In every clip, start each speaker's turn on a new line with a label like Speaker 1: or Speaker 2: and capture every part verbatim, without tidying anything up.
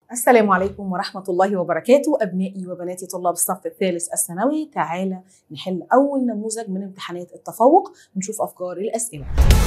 Speaker 1: السلام عليكم ورحمة الله وبركاته أبنائي وبناتي طلاب الصف الثالث الثانوي. تعالى نحل أول نموذج من امتحانات التفوق ونشوف أفكار الأسئلة.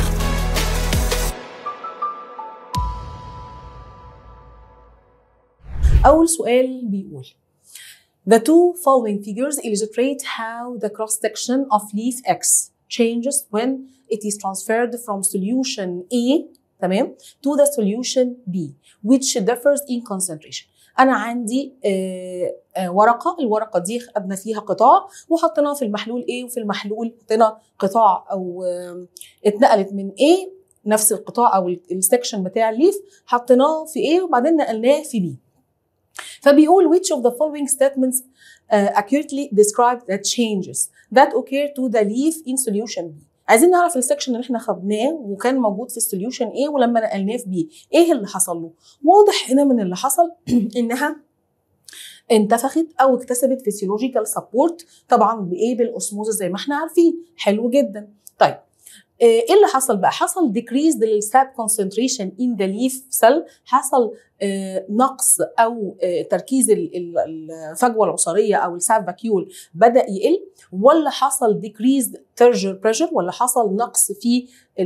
Speaker 1: أول سؤال بيقول The two following figures illustrate how the cross-section of leaf X changes when it is transferred from solution A تمام to the solution B which differs in concentration. أنا عندي آه آه ورقة، الورقة دي خدنا فيها قطاع وحطيناها في المحلول A وفي المحلول حطينا قطاع أو آه اتنقلت من A نفس القطاع أو السكشن بتاع الليف حطيناه في A وبعدين نقلناه في B. فبيقول which of the following statements uh, accurately describe the changes that occur to the leaf in solution B. عايزين نعرف السكشن اللي احنا خدناه وكان موجود في السوليوشن A ولما نقلناه في B ايه اللي حصل له؟ واضح هنا من اللي حصل انها انتفخت او اكتسبت فيسيولوجيكال سبورت طبعا بايه؟ بالاسموزس زي ما احنا عارفين. حلو جدا. طيب ايه اللي حصل بقى؟ حصل decrease للساب concentration in the leaf cell، حصل آه نقص او آه تركيز الفجوه العصاريه او الساب فاكيول بدا يقل، ولا حصل decrease turgor pressure، ولا حصل نقص في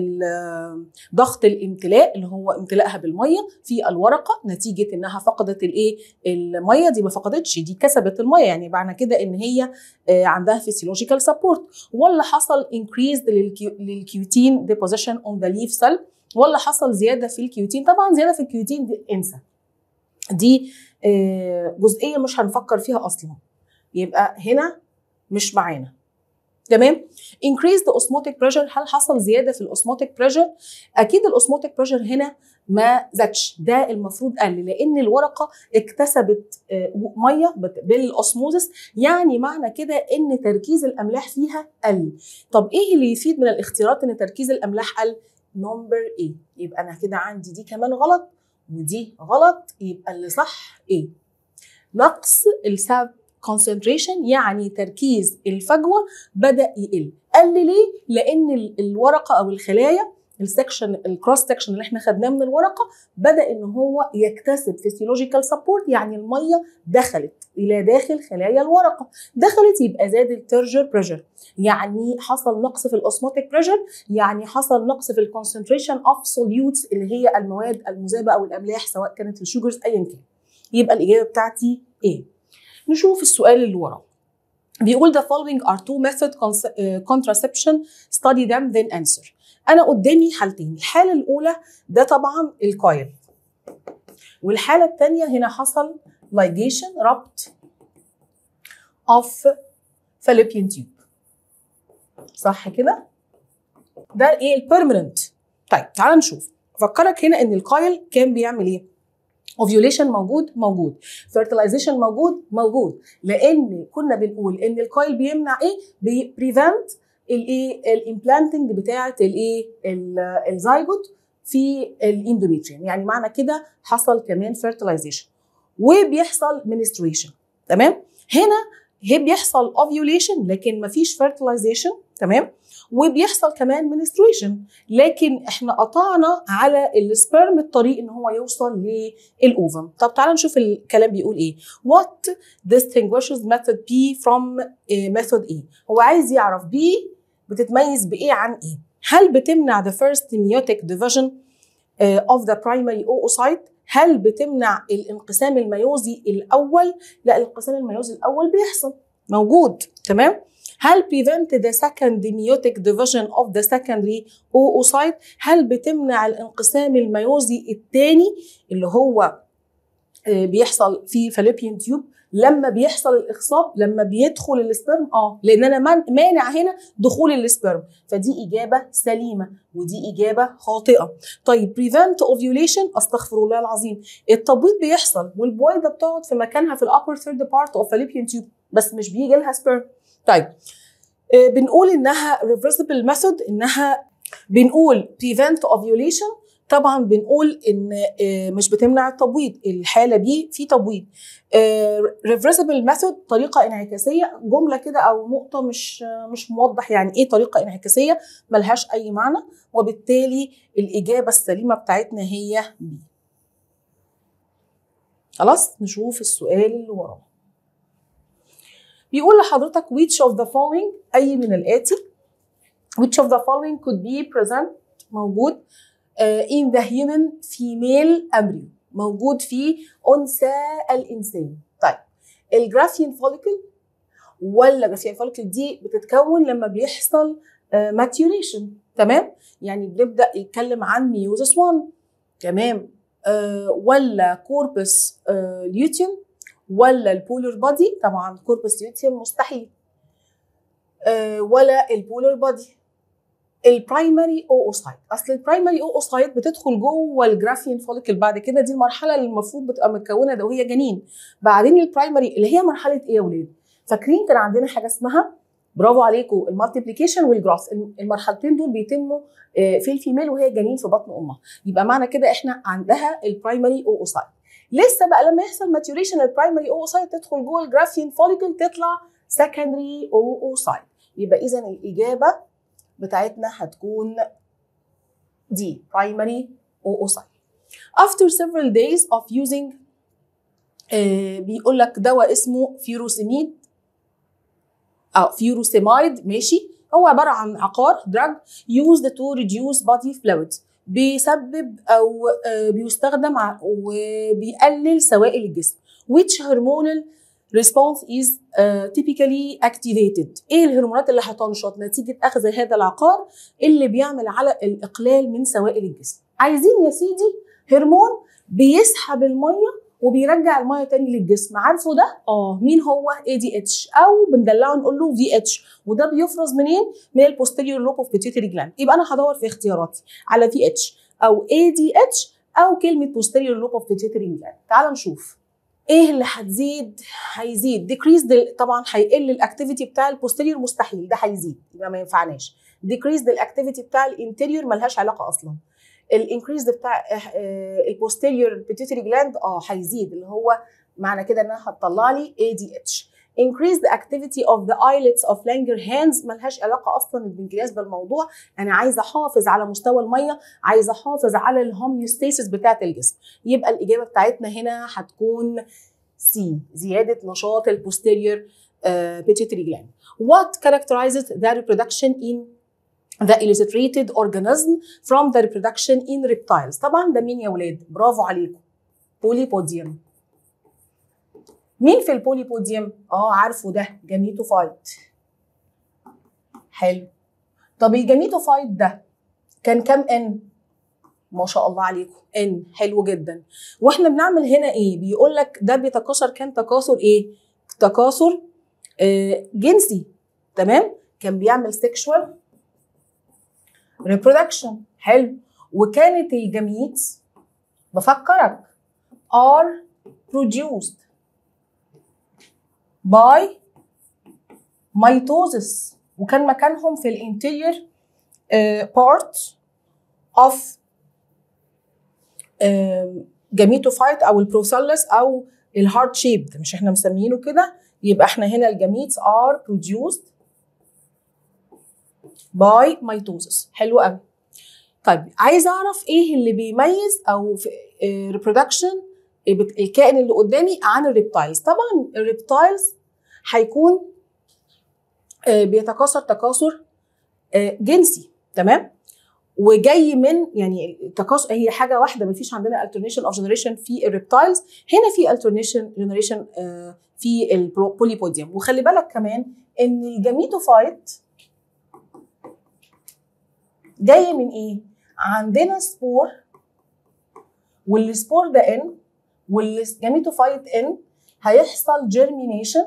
Speaker 1: ضغط الامتلاء اللي هو امتلاءها بالميه في الورقه نتيجه انها فقدت الايه؟ الميه دي ما فقدتش، دي كسبت الميه، يعني معنى كده ان هي آه عندها physiological support، ولا حصل increase للكيوتين deposition on the leaf cell، ولا حصل زياده في الكيوتين. طبعا زياده في الكيوتين دي انسى، دي جزئيه مش هنفكر فيها اصلا، يبقى هنا مش معانا. تمام. increase the osmotic pressure، هل حصل زياده في الاسموتيك بريشر؟ اكيد الاسموتيك بريشر هنا ما زادش، ده المفروض قل لان الورقه اكتسبت ميه بالاسموزس، يعني معنى كده ان تركيز الاملاح فيها قل. طب ايه اللي يفيد من الاختيارات ان تركيز الاملاح قل؟ نمبر ايه؟ يبقى انا كده عندي دي كمان غلط ودي غلط، يبقى اللي صح ايه؟ نقص الساب concentration، يعني تركيز الفجوه بدا يقل. قل ليه؟ لان الورقه او الخلايا السكشن الكروس سكشن اللي احنا خدناه من الورقه بدا ان هو يكتسب فيسيولوجيكال سبورت، يعني الميه دخلت الى داخل خلايا الورقه، دخلت يبقى زاد الترجر بريشر، يعني حصل نقص في الاسموتيك بريشر، يعني حصل نقص في الكونسنتريشن اوف سوليوتس اللي هي المواد المذابه او الاملاح سواء كانت الشوجرز ايا كان. يبقى الاجابه بتاعتي ايه؟ نشوف السؤال اللي وراه. بيقول the following are two method contraception study them then answer. أنا قدامي حالتين، الحالة الأولى ده طبعا الكويل، والحالة الثانية هنا حصل ligation ربط of fallopian tube، صح كده؟ ده إيه؟ البيرمننت. طيب تعال نشوف. أفكرك هنا إن الكويل كان بيعمل إيه؟ اوفيوليشن موجود موجود، فيرتلايزيشن موجود موجود، لان كنا بنقول ان الكويل بيمنع ايه؟ بيبريفنت الايه؟ الامبلانتنج بتاعه الايه؟ الزايجوت في الاندوميتريوم، يعني معنى كده حصل كمان فيرتلايزيشن وبيحصل منستريشن. تمام. هنا هي بيحصل اوفيوليشن لكن مفيش فيرتلايزيشن، تمام، وبيحصل كمان منستريشن، لكن احنا قطعنا على السبرم الطريق ان هو يوصل للاوفم. طب تعالى نشوف الكلام بيقول ايه. What distinguishes method B from method A؟ هو عايز يعرف B بتتميز بايه عن ايه؟ هل بتمنع the first meiotic division of the primary oocyte؟ هل بتمنع الانقسام الميوزي الاول؟ لا، الانقسام الميوزي الاول بيحصل موجود. تمام. هل prevent the second meiotic division of the secondary oocyte؟ هل بتمنع الانقسام الميوزي الثاني اللي هو بيحصل في فالوبيان تيوب لما بيحصل الاخصاب، لما بيدخل السبرم؟ اه، لان انا مانع هنا دخول السبرم، فدي اجابه سليمه ودي اجابه خاطئه. طيب prevent ovulation، استغفر الله العظيم، التبويض بيحصل والبويضه بتقعد في مكانها في الابر ثيرد بارت اوف فالوبيان تيوب بس مش بيجي لها سبرم. طيب آه بنقول انها reversible method، انها بنقول prevent ovulation، طبعا بنقول ان آه مش بتمنع التبويض، الحاله دي في تبويض. آه reversible method طريقه انعكاسيه، جمله كده او نقطه مش آه مش موضح يعني ايه طريقه انعكاسيه، ملهاش اي معنى، وبالتالي الاجابه السليمه بتاعتنا هي بي. خلاص نشوف السؤال اللي وراه. بيقول لحضرتك which of the following اي من الاتي which of the following could be present موجود uh, in the human female embryo موجود في انثى الانسان. طيب الجرافيان فوليكل ولا الجرافيان فوليكل دي بتتكون لما بيحصل ماتيوريشن uh, تمام، يعني بنبدا يتكلم عن ميوزس واحد تمام، uh, ولا كوربس ليوتيوم uh, ولا البولر بادي، طبعا كوربس ليوتيوم مستحيل، uh, ولا البولر بادي. البرايمري اوسايت، اصل البرايمري اوسايت بتدخل جوه الجرافيان فوليكل بعد كده، دي المرحله اللي المفروض بتبقى متكونه ده وهي جنين. بعدين البرايمري اللي هي مرحله ايه يا ولاد؟ فاكرين كان عندنا حاجه اسمها برافو عليكم المالتيبليكيشن والجراس، المرحلتين دول بيتموا في الفيميل وهي جنين في بطن امها، يبقى معنى كده احنا عندها البرايمري اوسايت. لسه بقى لما يحصل ماتيوريشن البرايمري اوسايت تدخل جوه الجرافيان فوليكل تطلع سكندري اوسايت، يبقى اذا الاجابه بتاعتنا هتكون دي primary oocyte. After several days of using آه بيقول لك دواء اسمه فيروسيميد أو فيروسيمايد، ماشي، هو عبارة عن عقار drug used to reduce body fluids، بيسبب أو آه بيستخدم وبيقلل سوائل الجسم. which hormonal response is uh, typically activated، ايه الهرمونات اللي هتنشط نتيجه اخذ هذا العقار اللي بيعمل على الاقلال من سوائل الجسم؟ عايزين يا سيدي هرمون بيسحب الميه وبيرجع الميه تاني للجسم، عارفه ده؟ اه مين هو؟ اي دي اتش، او بندلعه نقول له في اتش، وده بيفرز منين؟ من البوستيريور لوب اوف بيتيوتري جلاند. يبقى انا هدور في اختياراتي على في اتش او اي دي اتش او كلمه بوستيريور لوب اوف بيتيوتري جلاند. تعال نشوف ايه اللي هتزيد. هيزيد ديكريز طبعا، هيقل الاكتيفيتي بتاع البوستيريور مستحيل، ده هيزيد يبقى ما ينفعناش. ديكريز الاكتيفيتي بتاع الانتيريور ملهاش علاقه اصلا. الانكريز بتاع البوستيريور بيتيوتري جلاند اه هيزيد، اللي هو معنى كده انها هتطلع لي اي دي اتش. increase the activity of the islets of Langerhans ملهاش علاقه اصلا البنكرياس بالموضوع، انا عايزه احافظ على مستوى الميه، عايزه احافظ على الهوميوستاسيس بتاعه الجسم. يبقى الاجابه بتاعتنا هنا هتكون سي، زياده نشاط البوستيريور pituitary gland. What characterizes the reproduction in the illustrated organism from the reproduction in reptiles؟ طبعا ده مين يا ولاد؟ برافو عليكم، بوليبوديوم. مين في البوليبوديوم؟ اه عارفه ده، جاميتوفايت. حلو. طب الجاميتوفايت ده كان كام ان؟ ما شاء الله عليكم ان، حلو جدا. واحنا بنعمل هنا ايه؟ بيقول لك ده بيتكاثر، كان تكاثر ايه؟ تكاثر آه جنسي، تمام؟ كان بيعمل سيكشوال ريبرودكشن، حلو. وكانت الجميت بفكرك are produced by mitosis، وكان مكانهم في الانتيريور uh, part of جاميتوفايت uh, او البروثالس او الهارت شيبد، مش احنا مسمينه كده؟ يبقى احنا هنا الجميتس are produced by mitosis. حلو قوي. طيب عايز اعرف ايه اللي بيميز او في uh, reproduction الكائن اللي قدامي عن الريبتايلز. طبعا الريبتايلز هيكون بيتكاثر تكاثر جنسي، تمام، وجاي من يعني التكاثر هي حاجه واحده، مفيش عندنا alternation of generation في الريبتايلز، هنا في alternation generation في البوليبوديوم. وخلي بالك كمان ان الجاميتوفايت جاي من ايه؟ عندنا سبور، والسبور ده ان، والجاميتوفايت ان هيحصل germination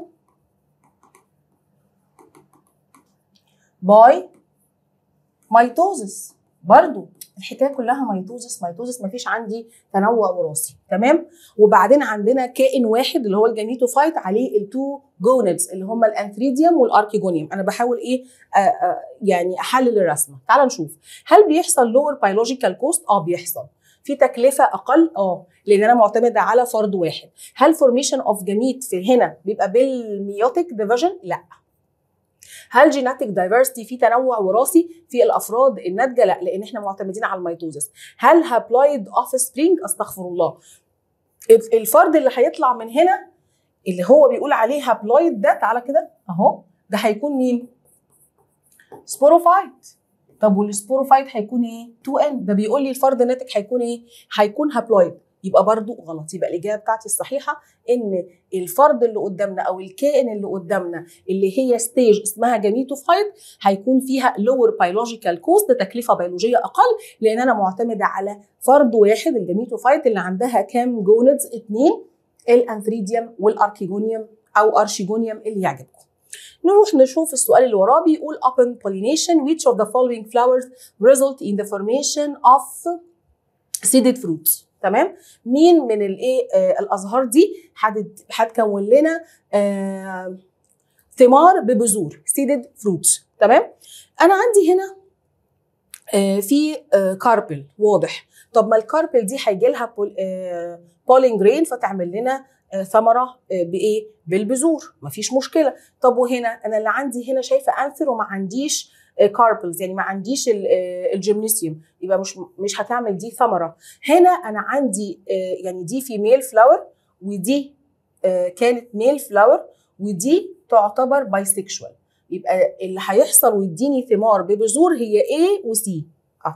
Speaker 1: by mitosis. برضو الحكايه كلها ميتوزس ميتوزس، مفيش عندي تنوع وراثي، تمام. وبعدين عندنا كائن واحد اللي هو الجاميتوفايت عليه التو جونيدز اللي هم الانثريديوم والاركيجونيوم. انا بحاول ايه آآ آآ يعني احلل الرسمه. تعال نشوف هل بيحصل لور بيولوجيكال كوست؟ اه بيحصل. في تكلفه اقل؟ اه، لان انا معتمده على فرد واحد. هل فورميشن اوف جاميت في هنا بيبقى بالميوتيك ديفيجن؟ لا. هل جيناتيك دايفرستي في تنوع وراثي في الافراد الناتجه؟ لا، لان احنا معتمدين على الميتوزس. هل هابلايد اوف سبرينج؟ استغفر الله، الفرد اللي هيطلع من هنا اللي هو بيقول عليه هابلويد ده، تعالى كده اهو، ده هيكون مين؟ سبوروفايت. طب والسبوروفايت هيكون ايه؟ تو ان. ده بيقول لي الفرد الناتج هيكون ايه؟ هيكون هابلويد. يبقى برضو غلط. يبقى الاجابه بتاعتي الصحيحه ان الفرد اللي قدامنا او الكائن اللي قدامنا اللي هي ستيج اسمها جاميتوفايت هيكون فيها لور بيولوجيكال كوست، تكلفه بيولوجيه اقل، لان انا معتمده على فرد واحد الجاميتوفايت اللي عندها كام جونتس؟ اثنين، الانثريديوم والاركيجونيوم او ارشيجونيوم اللي يعجبكم. نروح نشوف السؤال اللي وراه. بيقول upon pollination which of the following flowers result in the formation of seeded fruits. تمام؟ مين من الايه آه الازهار دي هتكون لنا آه ثمار ببذور seeded fruits. تمام؟ انا عندي هنا آه في آه كاربل واضح. طب ما الكاربل دي هيجي لها بولينج رين فتعمل لنا آه ثمره آه بايه؟ بالبذور، مفيش مشكله. طب وهنا انا اللي عندي هنا شايفه انثر وما عنديش كاربلز، يعني ما عنديش الجيمنيسيوم، يبقى مش مش هتعمل دي ثمره. هنا انا عندي يعني دي فيميل فلاور ودي كانت ميل فلاور ودي تعتبر بايسكشوال، يبقى اللي هيحصل ويديني ثمار ببذور هي A و C اهو.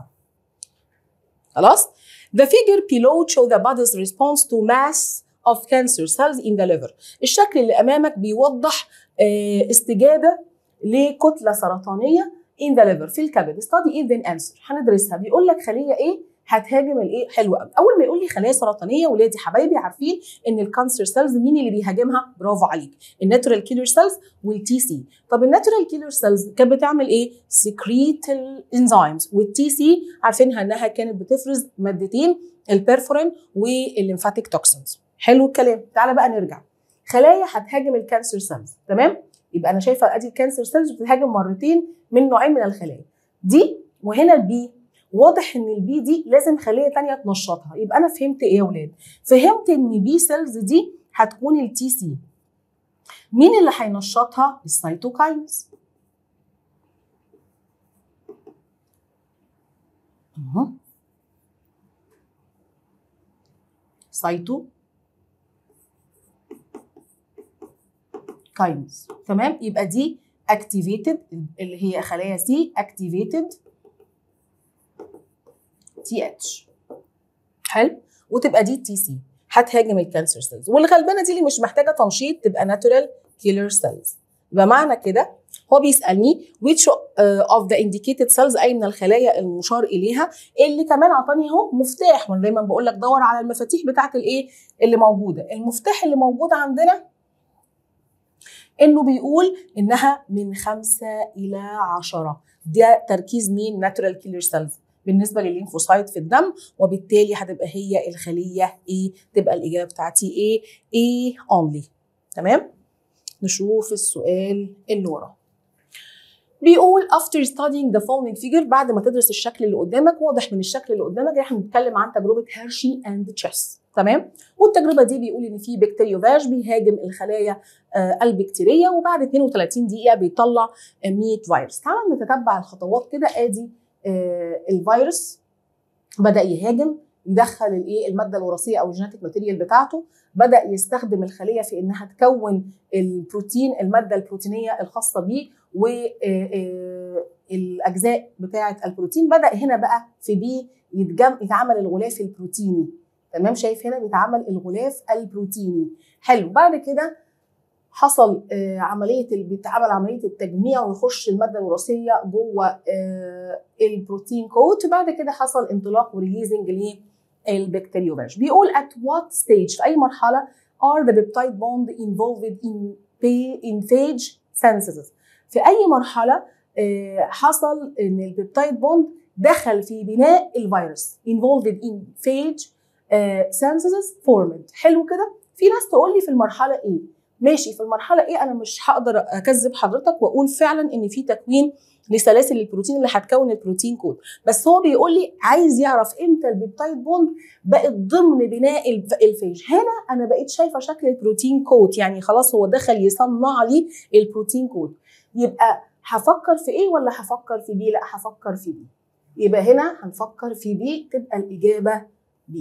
Speaker 1: خلاص؟ The figure below show the body's response to mass of cancer cells in the liver. الشكل اللي امامك بيوضح استجابه لكتله سرطانيه in the liver في الكبد. study it then answer. هندرسها. بيقول لك خليه ايه هتهاجم الايه؟ حلو قوي. اول ما يقول لي خلايا سرطانيه، ولادي حبايبي عارفين ان الكانسر سيلز مين اللي بيهاجمها؟ برافو عليك، الناتورال كيلر سيلز والتي سي. طب الناتورال كيلر سيلز كانت بتعمل ايه؟ سكريت الانزيمز، والتي سي عارفينها انها كانت بتفرز مادتين البيرفورين والليمفاتيك توكسينز. حلو الكلام. تعالى بقى نرجع. خلايا هتهاجم الكانسر سيلز. تمام؟ يبقى انا شايفه ادي الكانسر سيلز بتتهاجم مرتين من نوعين من الخلايا دي، وهنا البي. واضح ان البي دي لازم خليه ثانيه تنشطها. يبقى انا فهمت ايه يا اولاد؟ فهمت ان بي سيلز دي هتكون التي سي. مين اللي هينشطها؟ السيتوكاينز. اها سيتو كاينز. تمام؟ يبقى دي activated اللي هي خلايا سي activated تي اتش. حلو؟ وتبقى دي تي سي هتهاجم الكانسر سيلز، والغلبانه دي اللي مش محتاجه تنشيط تبقى ناتورال كيلر سيلز. يبقى معنى كده هو بيسالني which of the indicated cells اي من الخلايا المشار اليها، اللي كمان عطاني اهو مفتاح. وانا دايما بقول لك دور على المفاتيح بتاعت الايه اللي موجوده. المفتاح اللي موجود عندنا انه بيقول انها من خمسة الى عشرة. ده تركيز مين؟ ناتورال كيلر سيلز بالنسبه للليمفوسايت في الدم، وبالتالي هتبقى هي الخليه ايه؟ تبقى الاجابه بتاعتي ايه؟ ايه اونلي. تمام؟ نشوف السؤال اللي وراه. بيقول after studying the following figure، بعد ما تدرس الشكل اللي قدامك، واضح من الشكل اللي قدامك احنا بنتكلم عن تجربه هيرشي اند تشيس. تمام؟ والتجربه دي بيقول ان في بكتيريوفاج بيهاجم الخلايا آه البكتيريه، وبعد اثنين وثلاثين دقيقه بيطلع مية فيروس. تعالوا نتتبع الخطوات كده. ادي آه الفيروس بدا يهاجم، يدخل الايه الماده الوراثيه او الجينيتيك ماتيريال بتاعته، بدا يستخدم الخليه في انها تكون البروتين، الماده البروتينيه الخاصه بيه والاجزاء بتاعه البروتين. بدا هنا بقى في بي يتعمل الغلاف البروتيني. تمام؟ شايف هنا بيتعمل الغلاف البروتيني. حلو. بعد كده حصل آه عمليه بيتعمل عمليه التجميع ويخش الماده الوراثيه جوه آه البروتين كوت. بعد كده حصل انطلاق وريليزنج للبكتيريوفاج. بيقول at what stage، في اي مرحله are the peptide bond involved in in phage synthesis. في اي مرحله آه حصل ان البيبتايد بوند دخل في بناء الفيروس involved in phage آه synthesis formed. حلو كده. في ناس تقول لي في المرحله ايه؟ ماشي، في المرحله ايه انا مش هقدر اكذب حضرتك واقول فعلا ان في تكوين لسلاسل البروتين اللي هتكون البروتين كود، بس هو بيقول لي عايز يعرف امتى البيبتايد بوند بقت ضمن بناء الفيج. هنا انا بقيت شايفه شكل البروتين كود، يعني خلاص هو دخل يصنع لي البروتين كود. يبقى هفكر في ايه ولا هفكر في بي؟ لا هفكر في بي. يبقى هنا هنفكر في بي، تبقى الاجابه بي.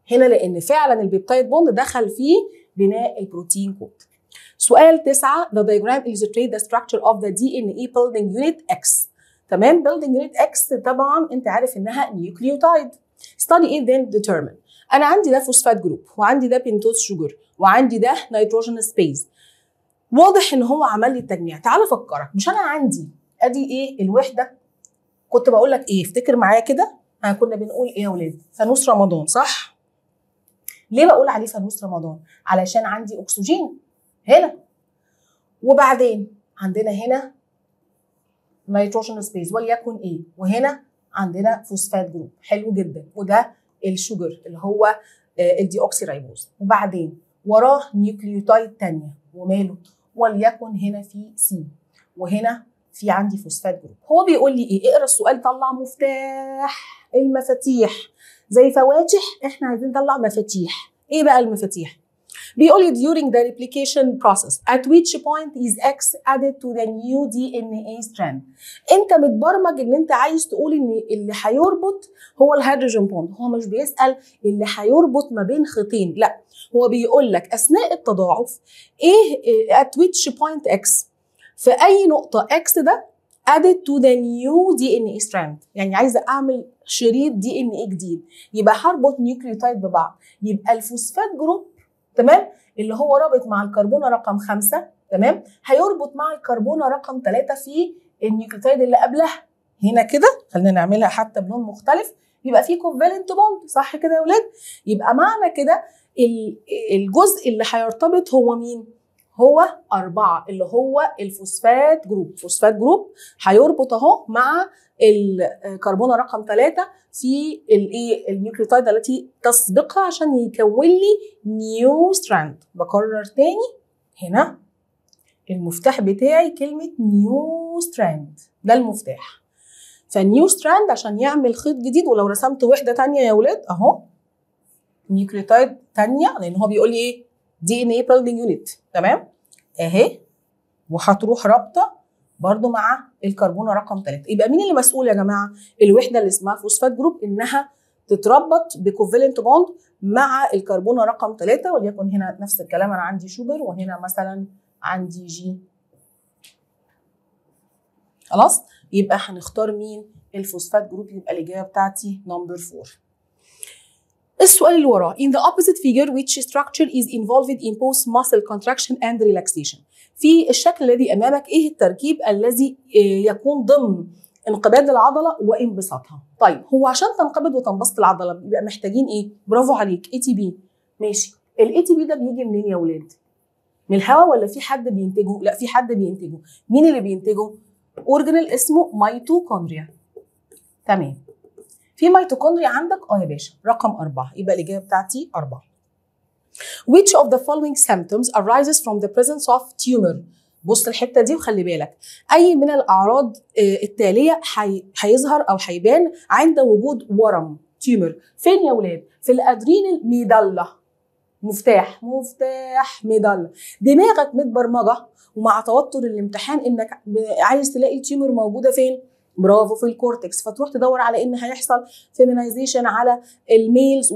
Speaker 1: هنا لان فعلا البيبتايد بوند دخل فيه بناء البروتين كود. سؤال تسعة the diagram illustrates the structure of the دي إن إيه building unit X. تمام. building unit X طبعا انت عارف انها نيوكليوتايد. study it then determine. انا عندي ده فوسفات جروب وعندي ده بنتوز شوجر وعندي ده نيتروجين سبيس. واضح ان هو عمل لي التجميع. تعال افكرك، مش انا عندي ادي ايه الوحده، كنت بقول لك ايه افتكر معايا كده، ها كنا بنقول ايه يا ولاد؟ فانوس رمضان، صح؟ ليه بقول عليه فانوس رمضان؟ علشان عندي اكسجين هنا، وبعدين عندنا هنا نيتروجين سبيس وليكن ايه، وهنا عندنا فوسفات جروب. حلو جدا. وده الشوجر اللي هو الدي اوكسي رايبوز، وبعدين وراه نيوكليوتايد ثانيه وماله، وليكن هنا في سي وهنا في عندي فوسفات جروب. هو بيقول لي ايه؟ اقرا السؤال، طلع مفتاح. المفاتيح زي فواتح، احنا عايزين نطلع مفاتيح. ايه بقى المفاتيح؟ بيقول لي during the replication process at which point is X added to the new دي إن إيه strand. انت متبرمج ان انت عايز تقول ان اللي هيربط هو الهيدروجين بوند. هو مش بيسأل اللي هيربط ما بين خيطين، لا هو بيقول لك اثناء التضاعف ايه at which point X، في اي نقطة X ده added to the new دي إن إيه strand. يعني عايزة اعمل شريط دي إن إيه جديد، يبقى هربط نيوكليوتايد ببعض، يبقى الفوسفات جروب تمام اللي هو رابط مع الكربونه رقم خمسة تمام هيربط مع الكربونه رقم ثلاثة في النيوكليوتايد اللي قبلها. هنا كده خلينا نعملها حتى بلون مختلف، يبقى في كوفالنت بوند، صح كده يا ولاد؟ يبقى معنى كده الجزء اللي هيرتبط هو مين؟ هو أربعة، اللي هو الفوسفات جروب. فوسفات جروب هيربط اهو مع الكربونه رقم ثلاثة في الايه النيوكليوتايد التي تسبقها عشان يكون لي نيو ستراند. بكرر تاني، هنا المفتاح بتاعي كلمه نيو ستراند، ده المفتاح. فنيو ستراند عشان يعمل خيط جديد. ولو رسمت وحده ثانيه يا ولاد اهو نيوكليوتايد ثانيه، لان هو بيقول لي ايه؟ دي ان ايه بيلدينج يونت، تمام اهي، وهتروح رابطه برضو مع الكربونه رقم ثلاثة. يبقى مين اللي مسؤول يا جماعه؟ الوحده اللي اسمها فوسفات جروب انها تتربط بكوفالنت بوند مع الكربونه رقم ثلاثة، وليكن هنا نفس الكلام، انا عندي شوجر وهنا مثلا عندي جي. خلاص؟ يبقى هنختار مين؟ الفوسفات جروب. يبقى الاجابه بتاعتي نمبر أربعة. السؤال اللي وراه in the opposite figure which structure is involved in both muscle contraction and relaxation. في الشكل الذي امامك ايه التركيب الذي يكون ضمن انقباض العضله وانبساطها؟ طيب هو عشان تنقبض وتنبسط العضله بيبقى محتاجين ايه؟ برافو عليك، اي تي بي. ماشي، الاي تي بي ده بيجي منين يا ولاد؟ من الهواء ولا في حد بينتجه؟ لا في حد بينتجه. مين اللي بينتجه؟ اورجانيل اسمه ميتوكوندريا. تمام. في ميتوكوندريا عندك؟ اه يا باشا، رقم أربعة. يبقى الإجابة بتاعتي أربعة. Which of the following symptoms arises from the presence of tumor؟ بص الحتة دي وخلي بالك. أي من الأعراض التالية هيظهر أو هيبان عند وجود ورم تيومر. فين يا ولاد؟ في الأدرينال ميدالا. مفتاح مفتاح ميدالا. دماغك متبرمجة ومع توتر الامتحان إنك عايز تلاقي التيومر موجودة فين؟ برافو، في الكورتكس. فتروح تدور على ان هيحصل فيمينايزيشن على الميلز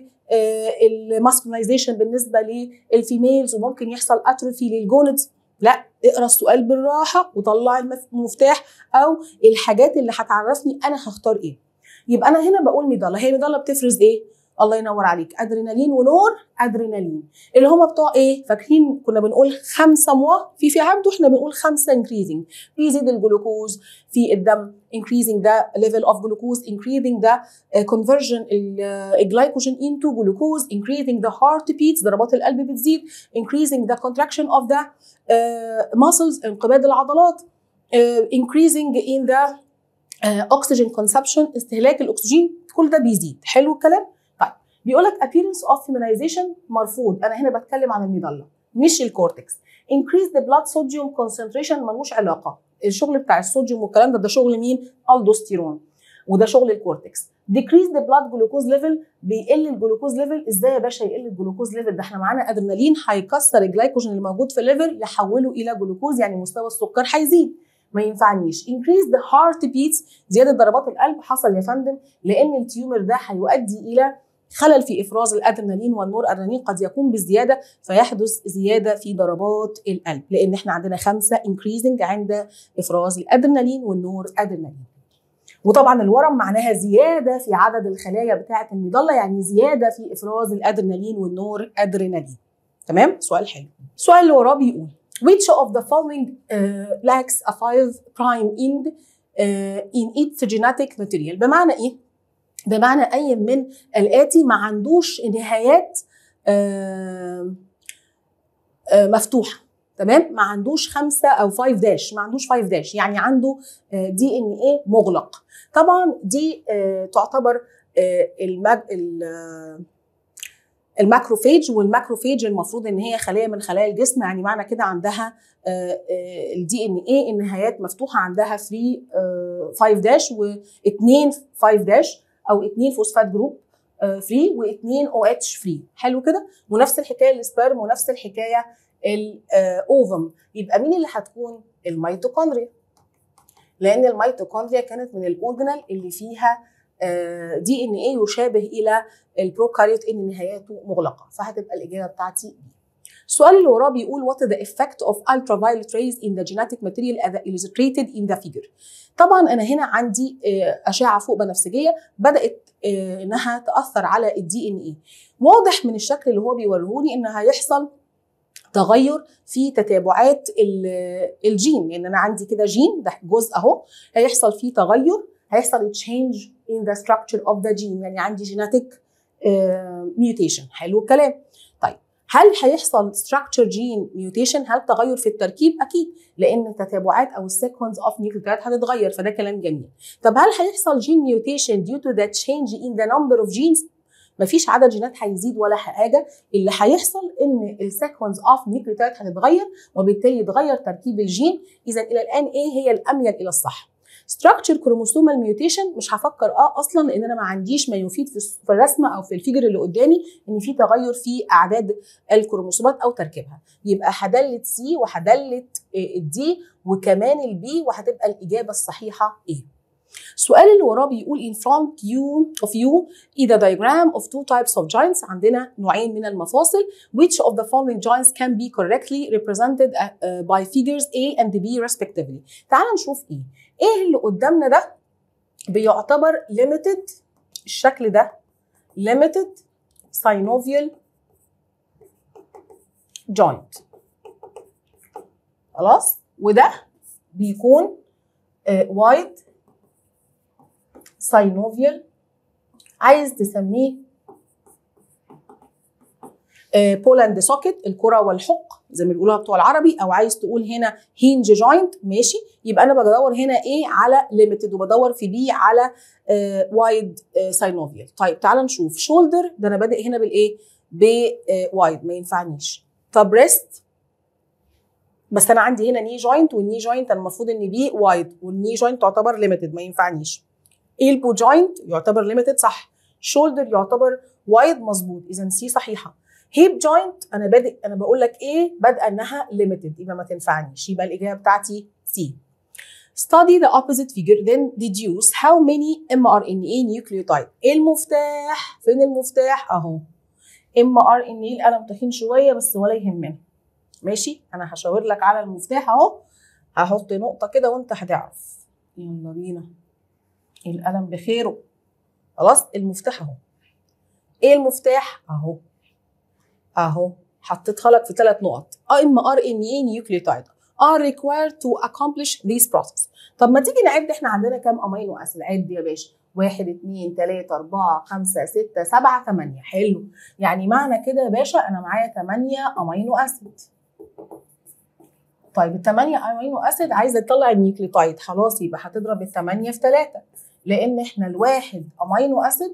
Speaker 1: والماسكولايزيشن بالنسبه للفيميلز، وممكن يحصل اتروفي للجونز. لا، اقرا السؤال بالراحه وطلع المفتاح او الحاجات اللي هتعرفني انا هختار ايه. يبقى انا هنا بقول ميدالا. هي ميدالا بتفرز ايه؟ الله ينور عليك، ادرينالين ونور ادرينالين، اللي هم بتوع ايه؟ فاكرين كنا بنقول خمسه موا في في عبده، احنا بنقول خمسه انكريزنج، بيزيد الجلوكوز في الدم، increasing the level of glucose, increasing the uh, conversion الجلايكوجين into glucose, increasing the heartbeats ضربات القلب بتزيد، increasing the contraction of the uh, muscles انقباض العضلات، uh, increasing in the uh, oxygen consumption استهلاك الاكسجين، كل ده بيزيد. حلو الكلام؟ بيقول لك appearance of feminization مرفوض. انا هنا بتكلم عن الميدالا مش الكورتكس. increase the blood sodium concentration ملوش علاقه. الشغل بتاع الصوديوم والكلام ده ده شغل مين؟ الدوستيرون، وده شغل الكورتكس. decrease the blood glucose level بيقل الجلوكوز ليفل. ازاي يا باشا يقل الجلوكوز ليفل؟ ده احنا معانا ادرينالين هيكسر الجلايكوجين اللي موجود في الليفر يحوله الى جلوكوز، يعني مستوى السكر هيزيد. ما ينفعنيش. increase the heart beats زياده ضربات القلب. حصل يا فندم لان التيومر ده هيؤدي الى خلل في افراز الادرينالين والنور ادرينالين قد يكون بالزياده فيحدث زياده في ضربات القلب، لان احنا عندنا خمسه increasing عند افراز الادرينالين والنور ادرينالين. وطبعا الورم معناها زياده في عدد الخلايا بتاعه المظله، يعني زياده في افراز الادرينالين والنور ادرينالين. تمام؟ سؤال حلو. السؤال اللي وراه بيقول which of the following uh, lacks a five prime end uh, in its genetic material؟ بمعنى ايه؟ بمعنى اي من الاتي ما عندوش نهايات uh, uh, مفتوحه. تمام؟ ما عندوش خمسه او خمسة داش، ما عندوش خمسة داش، يعني عنده دي ان ايه مغلق. طبعا دي uh, تعتبر uh, المج... ال uh, الماكروفيج، والماكروفيج المفروض ان هي خليه من خلايا الجسم، يعني معنى كده عندها الدي ان ايه النهايات مفتوحه، عندها ثلاثة خمسة داش واثنين خمسة داش او اثنين فوسفات جروب فري واثنين او اتش فري. حلو كده؟ ونفس الحكايه السبرم ونفس الحكايه الاوفم. يبقى مين اللي هتكون؟ الميتوكوندريا، لان الميتوكوندريا كانت من الاورجنال اللي فيها دي ان ايه يشابه الى البروكاريوت ان نهاياته مغلقه، فهتبقى الاجابه بتاعتي دي. السؤال اللي وراه بيقول what is the effect of ultraviolet rays in the genetic material as illustrated in the figure؟ طبعا انا هنا عندي اشعه فوق بنفسجيه بدات انها تاثر على الدي ان ايه. واضح من الشكل اللي هو بيوريهوني ان هيحصل تغير في تتابعات الجين، لان انا عندي كده جين ده جزء اهو هيحصل فيه تغير، هيحصل change in the structure of the gene، يعني عندي genetic uh, mutation. حلو الكلام. طيب هل هيحصل structure gene mutation؟ هل تغير في التركيب؟ اكيد، لان التتابعات او السيكونس اوف نيوكليوتايد هتتغير، فده كلام جميل. طب هل هيحصل gene mutation due to the change in the number of genes؟ مفيش عدد جينات هيزيد ولا حاجه، اللي هيحصل ان السيكونس اوف نيوكليوتايد هتتغير وبالتالي يتغير تركيب الجين. اذا الى الان ايه هي الاميل الى الصح؟ structure chromosomal mutation مش هفكر اه اصلا، لان انا ما عنديش ما يفيد في الرسمه او في الفيجر اللي قدامي ان في تغير في اعداد الكروموسومات او تركيبها. يبقى هدلت سي وهدلت الدي وكمان البي، وهتبقى الاجابه الصحيحه ايه. السؤال اللي وراه بيقول in front you of you is a diagram of two types of joints. عندنا نوعين من المفاصل. which of the following joints can be correctly represented by figures A and B respectively؟ تعال نشوف ايه ايه اللي قدامنا ده بيعتبر limited، الشكل ده limited synovial joint. خلاص، وده بيكون wide synovial، عايز تسميه بولاند سوكت، الكرة والحق زي ما بيقولوها بتوع العربي، او عايز تقول هنا هينج جوينت، ماشي. يبقى انا بدور هنا ايه على ليميتد وبدور في بي على وايد ساينوفيال. طيب تعال نشوف شولدر، ده انا بادئ هنا بالايه؟ بوايد، ما ينفعنيش. طب ريست، بس انا عندي هنا ني جوينت، والني جوينت المفروض ان بي وايد، والني جوينت تعتبر ليميتد ما ينفعنيش. البو جوينت يعتبر ليميتد صح، شولدر يعتبر وايد مظبوط، اذا سي صحيحه. هيب جوينت انا بادئ انا بقول لك ايه بادئه انها ليميتد، يبقى ما تنفعنيش، يبقى الاجابه بتاعتي سي. study the opposite figure then deduce how many إم آر إن إيه nucleotide. ايه المفتاح؟ فين المفتاح؟ اهو إم آر إن إيه. القلم تخين شويه بس ولا يهمنا، ماشي. انا هشاور لك على المفتاح اهو، هحط نقطه كده وانت هتعرف. يلا بينا، القلم بخيره. خلاص، المفتاح اهو. ايه المفتاح؟ اهو اهو حطيتها لك في ثلاث نقط. إم آر إن إيه nucleotide are required to accomplish this process. طب ما تيجي نعد، احنا عندنا كام امينو اسيد؟ عد يا باشا، واحد اتنين تلاته اربعه خمسه سته سبعه تمانيه. حلو، يعني معنى كده يا باشا انا معايا تمانيه امينو اسيد. طيب التمانيه امينو اسيد عايزه تطلع النيوكليوتايد، خلاص يبقى هتضرب التمانيه في تلاته، لان احنا الواحد امينو اسيد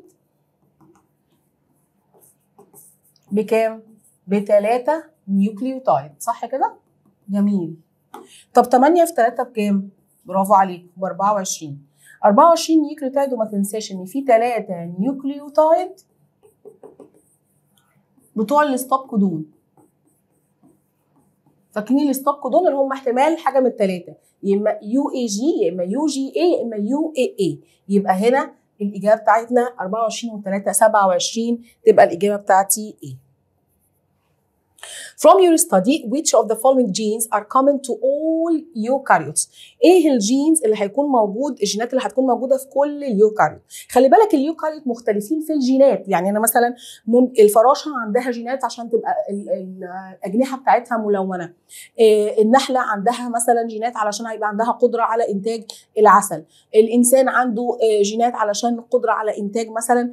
Speaker 1: بكام؟ بتلاته نيوكليوتايد، صح كده؟ جميل. طب تمانيه في تلاته بكام؟ برافو عليك، ب اربعه وعشرين. اربعه وعشرين نيوكليوتايد، وما تنساش ان في تلاته نيوكليوتايد بتوع الستوب كودون. فاكرين الستوب كودون اللي هم احتمال حاجه من الثلاثه، يا اما يو اي جي يا اما يو جي اي يا اما يو اي اي. يبقى هنا الاجابه بتاعتنا أربعة وعشرين و3 سبعة وعشرين، تبقى الاجابه بتاعتي ايه؟ From your study, which of the following genes are common to all eukaryotes؟ ايه الجينز اللي هيكون موجود، الجينات اللي هتكون موجوده في كل اليوكاريوت؟ خلي بالك اليوكاريوت مختلفين في الجينات، يعني انا مثلا الفراشه عندها جينات عشان تبقى الاجنحه بتاعتها ملونه، النحله عندها مثلا جينات علشان هيبقى عندها قدره على انتاج العسل، الانسان عنده جينات علشان قدره على انتاج مثلا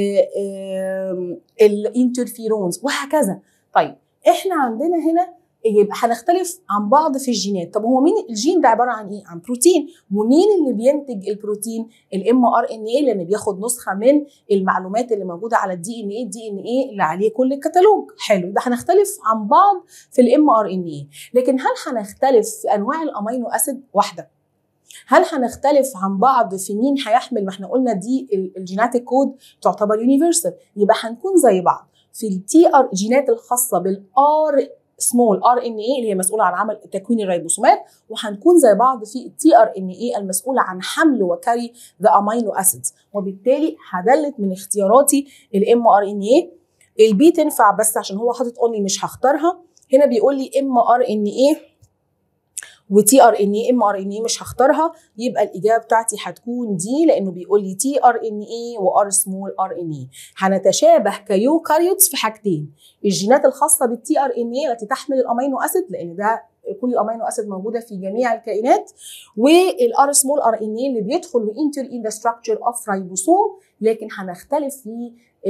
Speaker 1: الانترفيرونز وهكذا. طيب احنا عندنا هنا يبقى هنختلف عن بعض في الجينات. طب هو مين الجين ده؟ عباره عن ايه؟ عن بروتين. ومين اللي بينتج البروتين؟ الام ار ان اي، لان بياخد نسخه من المعلومات اللي موجوده على الدي ان اي، الدي ان اي اللي عليه كل الكتالوج. حلو، يبقى هنختلف عن بعض في الام ار ان اي. لكن هل هنختلف في انواع الامينو اسيد؟ واحده. هل هنختلف عن بعض في مين هيحمل؟ ما احنا قلنا دي الجيناتيك كود تعتبر يونيفرسال، يبقى هنكون زي بعض. في التي ار جينات الخاصه بالار سمول ار ان اي اللي هي مسؤوله عن عمل تكوين الريبوسومات، وهنكون زي بعض في التي ار ان اي المسؤوله عن حمل وكري ذا امينو اسيدز. وبالتالي هدلت من اختياراتي الام ار ان اي. البي تنفع بس عشان هو حاطط اونلي مش هختارها. هنا بيقول لي ام ار ان اي وتي ار ان اي، ام ار ان اي مش هختارها، يبقى الاجابه بتاعتي هتكون دي، لانه بيقول لي تي ار ان اي وار سمول ار ان اي. هنتشابه كيوكاريوتس في حاجتين: الجينات الخاصه بالتي ار ان اي التي تحمل الامينو اسيد، لان ده كل الامينو اسيد موجوده في جميع الكائنات، والار سمول ار ان اي اللي بيدخل وينتر ان ذا ستراكشر اوف رايبوسوم. لكن هنختلف في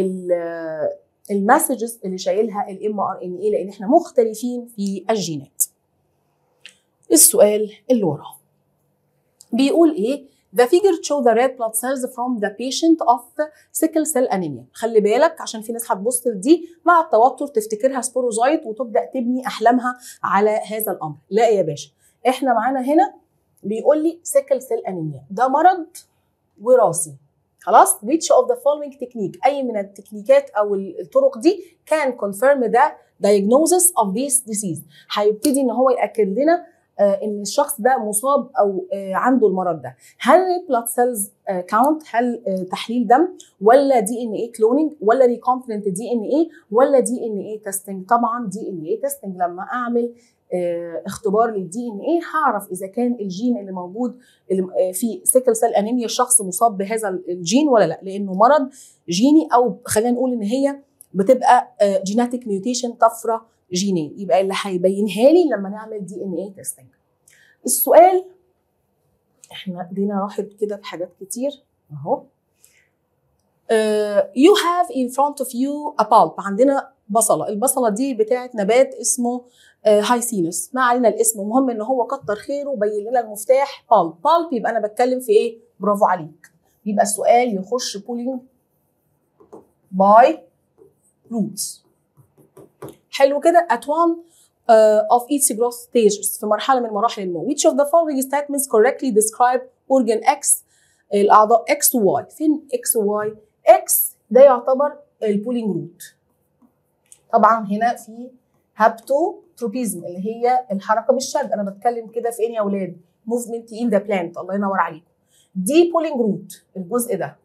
Speaker 1: المسجز اللي شايلها الام ار ان اي، لان احنا مختلفين في الجينات. السؤال اللي وراه بيقول ايه؟ The figure show the red blood cells from the patient of sickle cell anemia. خلي بالك عشان في ناس هتبص لدي مع التوتر تفتكرها سبوروزايت وتبدا تبني احلامها على هذا الامر. لا يا باشا، احنا معانا هنا بيقول لي sickle cell anemia ده مرض وراثي. خلاص، which of the following technique، اي من التكنيكات او الطرق دي can confirm the diagnosis of this disease. هيبتدي ان هو ياكد لنا آه ان الشخص ده مصاب او آه عنده المرض ده. هل بلاد سيلز كاونت، هل آه تحليل دم، ولا دي ان اي كلوننج، ولا ريكومبلنت دي ان اي، ولا دي ان اي تيستنج؟ طبعا دي ان اي تيستنج. لما اعمل آه اختبار للدي ان اي هعرف اذا كان الجين اللي موجود اللي في سيكل سيل انيميا الشخص مصاب بهذا الجين ولا لا، لانه مرض جيني، او خلينا نقول ان هي بتبقى جيناتيك ميوتيشن، طفره جينيه، يبقى اللي هيبينها لي لما نعمل دي ان اي تيستنج. السؤال احنا ايدينا راحت كده في حاجات كتير اهو. uh, you have in front of you a pulp. عندنا بصله، البصله دي بتاعت نبات اسمه هايسينس، uh, ما علينا الاسم، المهم ان هو كتر خيره وبين لنا المفتاح pulp. pulp يبقى انا بتكلم في ايه؟ برافو عليك. يبقى السؤال يخش pulling by roots. حلو كده. at one uh, of each growth stages، في مرحله من مراحل النمو. which of the following statements correctly describe organ X؟ الاعضاء X و Y. فين X و Y؟ X ده يعتبر البولينج روت. طبعا هنا في هابتوتروبيزم اللي هي الحركه بالشد. انا بتكلم كده في ايه يا اولاد؟ موفمنت ان ذا بلانت. الله ينور عليكم. دي بولينج روت الجزء ده.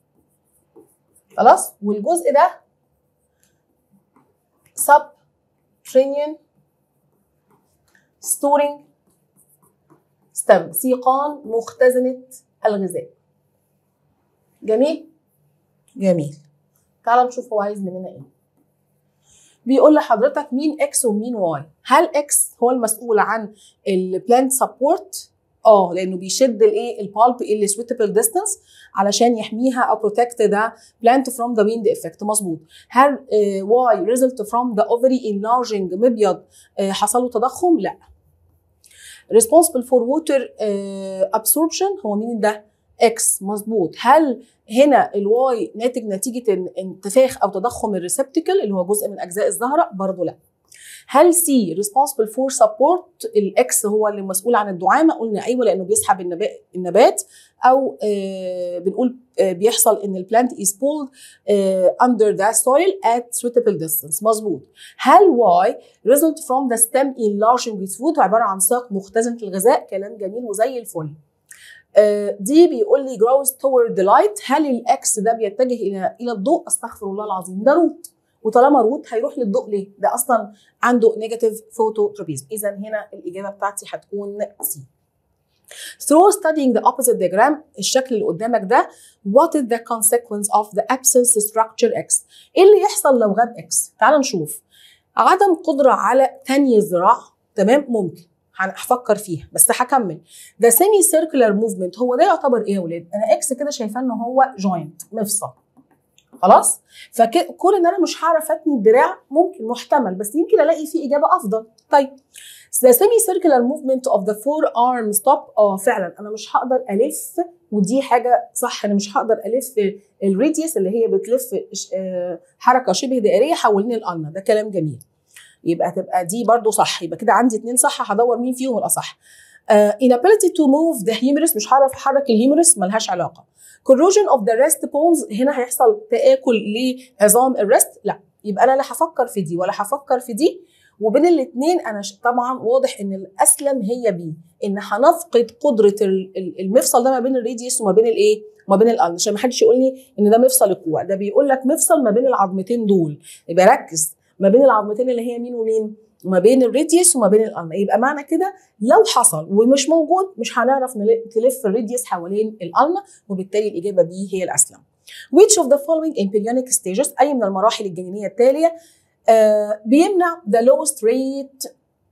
Speaker 1: خلاص، والجزء ده subterranean storing stem، سيقان مختزنة الغذاء. جميل؟ جميل. تعال نشوف هو عايز مننا ايه. بيقول لحضرتك مين اكس ومين واي. هل اكس هو المسؤول عن البلانت سبورت؟ اه، لانه بيشد الايه؟ البالب اللي suitable distance علشان يحميها او protect the plant from the wind effect. مظبوط. هل واي uh, result from the ovary enlarging، مبيض uh, حصل له تضخم؟ لا. responsible for water uh, absorption، هو مين ده؟ اكس. مظبوط. هل هنا الواي ناتج نتيجه انتفاخ او تضخم الريسبتكل اللي هو جزء من اجزاء الزهره؟ برضه لا. هل سي responsible for support، الاكس هو اللي مسؤول عن الدعامه؟ قلنا ايوه، لانه بيسحب النبات النبات او آه بنقول آه بيحصل ان البلانت is pulled آه under the soil at suitable distance. مظبوط. هل واي result from the stem enlarging with food، عباره عن ساق مختزنه الغذاء؟ كلام جميل وزي الفل. آه دي بيقول لي grows toward the light. هل الاكس ده بيتجه الى الى الضوء؟ استغفر الله العظيم، ده روت، وطالما روت هيروح للضوء ليه؟ ده اصلا عنده نيجاتيف فوتوتروبيزم. اذا هنا الاجابه بتاعتي هتكون سي. Through studying the opposite diagram، الشكل اللي قدامك ده، what is the consequence of the absence structure X؟ ايه اللي يحصل لو غاب X؟ تعال نشوف. عدم قدرة على ثني الذراع، تمام، ممكن هفكر فيها بس هكمل. ده سيمي سيركلر موفمنت، هو ده يعتبر ايه يا ولاد؟ انا اكس كده شايفاه ان هو جوينت، مفصل، خلاص؟ فكون ان انا مش هعرف اتني الدراع ممكن، محتمل، بس يمكن الاقي فيه اجابه افضل. طيب the semi-circular movement of the forearm stop، اه فعلا انا مش هقدر الف، ودي حاجه صح، انا مش هقدر الف الراديوس اللي هي بتلف حركه شبه دائريه حوالين الالنا، ده كلام جميل. يبقى تبقى دي برضو صح، يبقى كده عندي اتنين صح، هدور مين فيهم الاصح. uh, inability to move the humerus، مش هعرف احرك الهيومرس، ملهاش علاقه. corrosion of the wrist bones، هنا هيحصل تآكل لعظام الريست، لا، يبقى انا لا هفكر في دي ولا هفكر في دي، وبين الاثنين انا طبعا واضح ان الاسلم هي بي، ان هنفقد قدره المفصل ده ما بين الراديوس وما بين الايه؟ وما بين الالنا، عشان ما حدش يقول لي ان ده مفصل الكوع، ده بيقول لك مفصل ما بين العظمتين دول، يبقى ركز ما بين العظمتين اللي هي مين ومين؟ وما بين الراديوس وما بين الالنا. يبقى معنى كده لو حصل ومش موجود مش هنعرف تلف الراديوس حوالين الالنا، وبالتالي الاجابه بي هي الاسلم. Which of the following embryonic stages، اي من المراحل الجنينيه التاليه Uh, بيمنع the lowest rate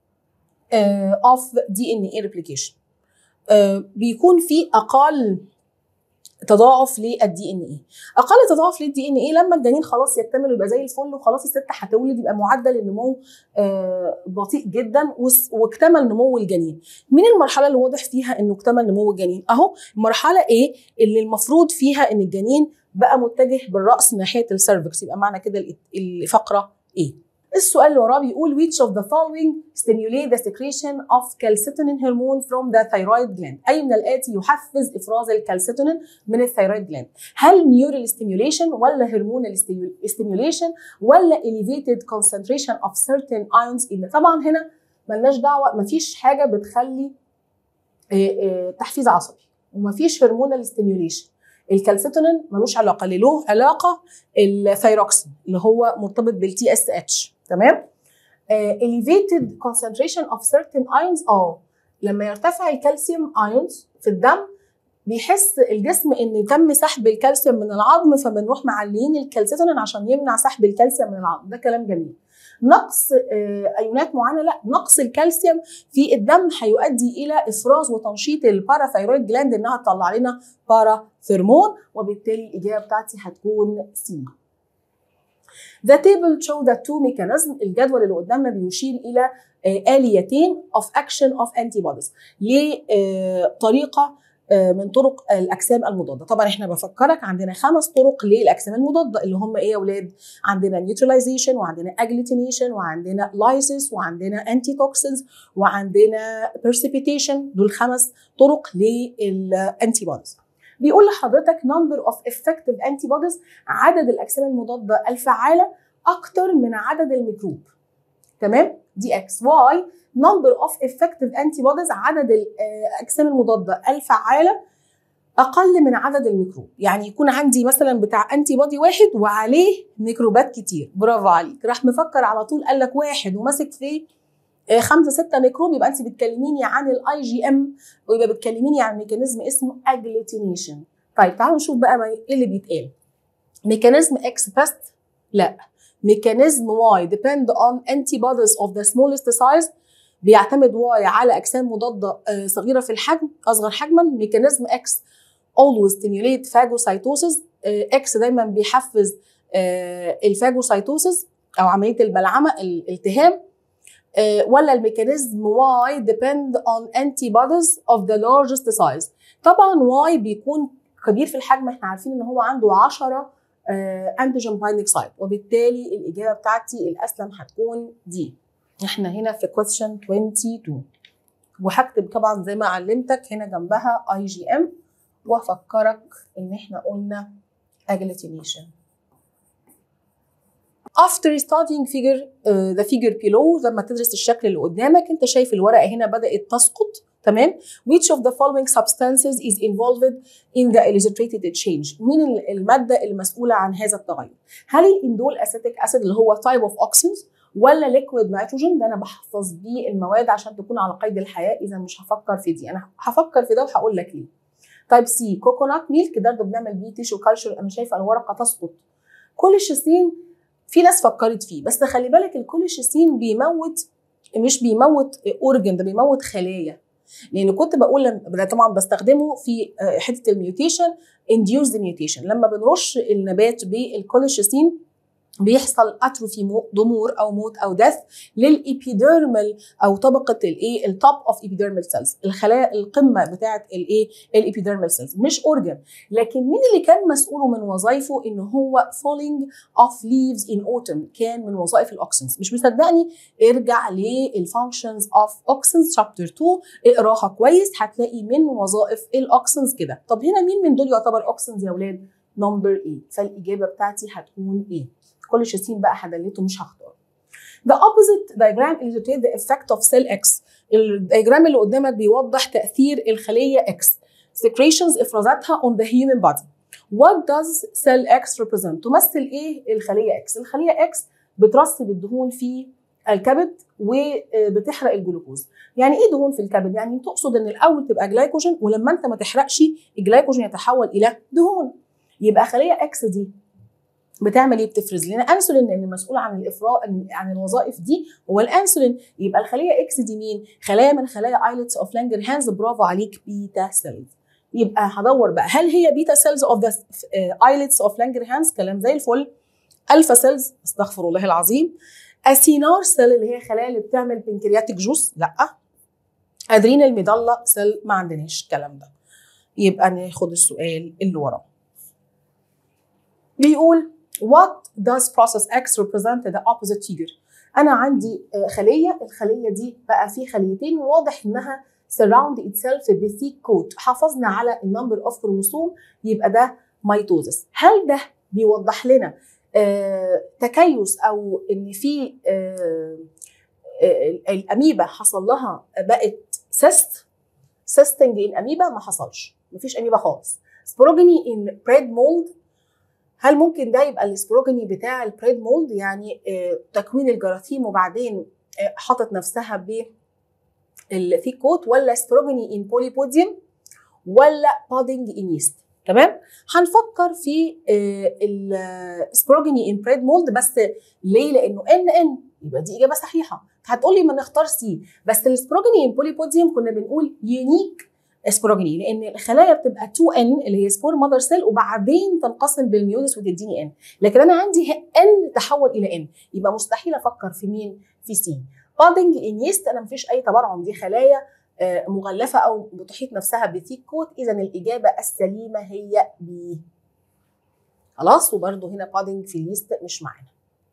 Speaker 1: uh, of دي إن إيه replication؟ uh, بيكون في أقل تضاعف للدي إن إيه. أقل تضاعف للدي إن إيه لما الجنين خلاص يكتمل ويبقى زي الفل وخلاص الست هتولد، يبقى معدل النمو uh, بطيء جدا واكتمل نمو الجنين. مين المرحلة اللي واضح فيها إنه اكتمل نمو الجنين؟ أهو المرحلة إيه اللي المفروض فيها إن الجنين بقى متجه بالرأس ناحية السيرفكس، يبقى معنى كده الفقرة ايه؟ السؤال اللي وراه بيقول which of the following stimulate the secretion of calcitonin hormone from the thyroid gland؟ أي من الآتي يحفز إفراز الكالسيتونين من الثيرويد جلاند؟ هل neural stimulation ولا hormonal stimulation ولا elevated concentration of certain ions in the؟ طبعا هنا ملناش دعوة، مفيش حاجة بتخلي تحفيز عصبي ومفيش hormonal stimulation. الكالسيتونين ملوش علاقه، اللي له علاقه الثايروكسين اللي هو مرتبط بالتي اس اتش، تمام؟ uh, elevated concentration of certain ions، اه لما يرتفع الكالسيوم ايونز في الدم بيحس الجسم ان تم سحب الكالسيوم من العظم، فبنروح معليين الكالسيتونين عشان يمنع سحب الكالسيوم من العظم، ده كلام جميل. نقص ايونات معينه، لا، نقص الكالسيوم في الدم هيؤدي الى افراز وتنشيط الباراثايرويد جلاند انها تطلع لنا باراثيرمون، وبالتالي الاجابه بتاعتي هتكون سي. The table show the two mechanism، الجدول اللي قدامنا بيشير الى آليتين of action of antibodies، لطريقه من طرق الاجسام المضاده. طبعا احنا بفكرك عندنا خمس طرق للاجسام المضاده اللي هم ايه يا اولاد؟ عندنا نيوتراليزيشن، وعندنا اجلوتينيشن، وعندنا لايسيس، وعندنا انتي توكسينز، وعندنا برسيبيتيشن. دول خمس طرق للانتي بوديز. بيقول لحضرتك number of effective antibodies، عدد الاجسام المضاده الفعاله اكتر من عدد الميكروب، تمام؟ دي اكس. واي number of effective antibodies، عدد الاجسام المضاده الفعاله اقل من عدد الميكروب. يعني يكون عندي مثلا بتاع انتي بودي واحد وعليه ميكروبات كتير، برافو عليك، راح مفكر على طول قال لك واحد وماسك فيه خمسه سته ميكروب، يبقى انت بتكلميني عن الاي جي ام، ويبقى بتكلميني عن ميكانيزم اسمه اجلوتينيشن. طيب تعالوا نشوف بقى ايه اللي بيتقال. ميكانيزم اكس بس؟ لا. ميكانيزم واي depend on antibodies of the smallest size، بيعتمد واي على اجسام مضاده صغيره في الحجم، اصغر حجما. ميكانيزم اكس always stimulate phagocytosis، اكس دايما بيحفز الفاجوسايتوسيس او عمليه البلعمه، الالتهام. ولا الميكانيزم واي depend on antibodies of the largest size؟ طبعا واي بيكون كبير في الحجم، احنا عارفين ان هو عنده عشرة انتيجين بايندينج سايت، وبالتالي الاجابه بتاعتي الاسلم هتكون دي. احنا هنا في question اتنين وعشرين، وهكتب طبعا زي ما علمتك هنا جنبها اي جي ام، وافكرك ان احنا قلنا agglutination. After studying figure uh, the figure below، لما تدرس الشكل اللي قدامك انت شايف الورقه هنا بدات تسقط تمام. which of the following substances is involved in the illustrated change؟ مين الماده المسؤوله عن هذا التغير؟ هل الاندول اسيتيك اسيد اللي هو type of oxens ولا ليكويد نيتروجين؟ ده انا بحفظ بيه المواد عشان تكون على قيد الحياه، اذا مش هفكر في دي، انا هفكر في ده وهقول لك ليه. تايب سي كوكونات ميلك، ده برضه بنعمل بيه تيشو كالتشر، انا شايفه الورقه تسقط. كوليشيسين في ناس فكرت فيه، بس خلي بالك الكوليشيسين بيموت، مش بيموت اورجن، ده بيموت خلايا. لان كنت بقول ده طبعا بستخدمه في حته الميوتيشن انديوزد ميوتيشن، لما بنرش النبات بالكوليشيسين بيحصل اتروفي، ضمور او موت او دث للابيديرمال او طبقه الايه التوب اوف ابيديرمال سيلز، الخلايا القمه بتاعه الايه الابيديرمال سيلز، مش اورجن. لكن مين اللي كان مسؤول من وظائفه ان هو falling of leaves in autumn؟ كان من وظائف الاوكسنز. مش مصدقني؟ ارجع للفانكشنز اوف اوكسنز شابتر اتنين، اقراها كويس هتلاقي من وظائف الاوكسنز كده. طب هنا مين من دول يعتبر اوكسنز يا اولاد؟ نمبر ايه، فالاجابه بتاعتي هتكون ايه؟ كوليشيسين بقى هدلته مش هختار. The opposite diagram illustrates the effect of cell X. الدياجرام اللي قدامك بيوضح تأثير الخلية X. secretions افرازاتها on the human body. What does cell X represent؟ تمثل ايه الخلية X؟ الخلية X بترسب الدهون في الكبد وبتحرق الجلوكوز. يعني ايه دهون في الكبد؟ يعني تقصد ان الاول تبقى جلايكوجين، ولما انت ما تحرقش الجلايكوجين يتحول الى دهون. يبقى خلية X دي بتعمل ايه؟ بتفرز لنا انسولين، لان المسؤول عن الافراز عن الوظائف دي هو الانسولين. يبقى الخليه اكس دي مين؟ خلايا من خلايا ايلتس اوف لانجرهانز. برافو عليك، بيتا سيلز. يبقى هدور بقى هل هي بيتا سيلز اوف ذا ايلتس اوف لانجرهانز؟ كلام زي الفل. الفا سيلز، استغفر الله العظيم. اسينار سيل اللي هي خلايا اللي بتعمل بنكرياتيك جوس، لا. ادرينال ميدالا سيل، ما عندناش الكلام ده. يبقى ناخد السؤال اللي وراه. بيقول What does process X represent the opposite figure؟ أنا عندي خلية، الخلية دي بقى في خليتين واضح إنها surround itself with thick coat. حافظنا على النمبر اوف كروموسوم، يبقى ده ميتوزس. هل ده بيوضح لنا آه تكيس أو إن في آه آه الأميبا حصل لها بقت سيست سيستنج الأميبا؟ ما حصلش، مفيش أميبا خالص. سبروجيني in bread mold، هل ممكن ده يبقى السبروجيني بتاع البريد مولد؟ يعني آه تكوين الجراثيم وبعدين آه حاطت نفسها بالثيك كوت، ولا سبروجيني ان بوليبوديوم، ولا بادنج ان يست؟ تمام. هنفكر في آه السبروجيني ان بريد مولد، بس ليه؟ لانه ان ان يبقى دي اجابه صحيحه. هتقول لي ما نختار سي، بس السبروجيني ان بوليبوديوم كنا بنقول يونيك سبروجيني، لان الخلايا بتبقى تو ان اللي هي سبور ماذر سيل، وبعدين تنقسم بالميوزس وتديني ان، لكن انا عندي ان تحول الى ان، يبقى مستحيل افكر في مين؟ في سي. بادنج ان يست انا مفيش اي تبرعم، دي خلايا مغلفه او بتحيط نفسها بثيك كوت، اذا الاجابه السليمه هي بي. خلاص، وبرده هنا بادنج في اليست مش معانا.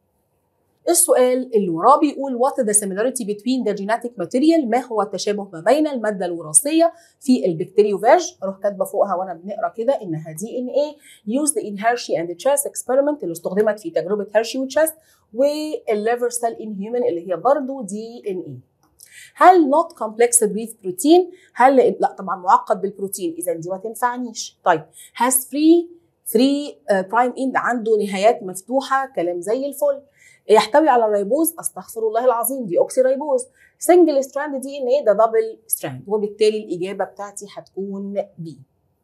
Speaker 1: السؤال اللي وراه بيقول what the similarity between the genetic material؟ ما هو التشابه ما بين المادة الوراثية في البكتيريوفاج؟ اروح كاتبه فوقها وانا بنقرا كده انها دي ان ايه used in Hershey and Chase experiment اللي استخدمت في تجربة هيرشي وتشاس، والليفر سيل in human اللي هي برضه دي ان ايه. هل not complexed with protein؟ هل لا طبعا معقد بالبروتين، اذا دي ما تنفعنيش. طيب has free three prime end، عنده نهايات مفتوحة، كلام زي الفل. يحتوي على الريبوز، استغفر الله العظيم، دي اوكسي ريبوز. سنجل ستراند دي ان ايه، ده دبل ستراند، وبالتالي الاجابه بتاعتي هتكون بي.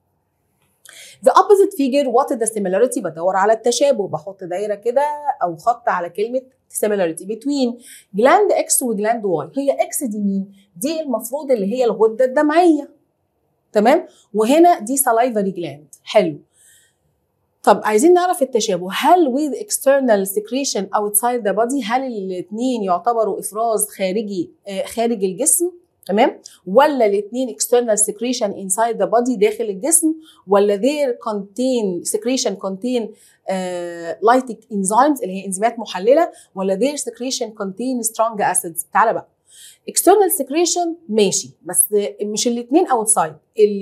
Speaker 1: The opposite figure what is the similarity؟ بدور على التشابه، بحط دايره كده او خط على كلمه similarity between جلاند اكس وجلاند واي. هي اكس دي مين؟ دي المفروض اللي هي الغده الدمعيه، تمام؟ وهنا دي salivary gland. حلو. طب عايزين نعرف التشابه، هل with external secretion outside the body؟ هل الاثنين يعتبروا افراز خارجي آه خارج الجسم، تمام؟ ولا الاثنين external secretion inside the body داخل الجسم؟ ولا their contain secretion contain آه lytic enzymes اللي هي انزيمات محلله؟ ولا their secretion contain strong acids؟ تعالى بقى. external secretion ماشي، بس مش الاثنين outside.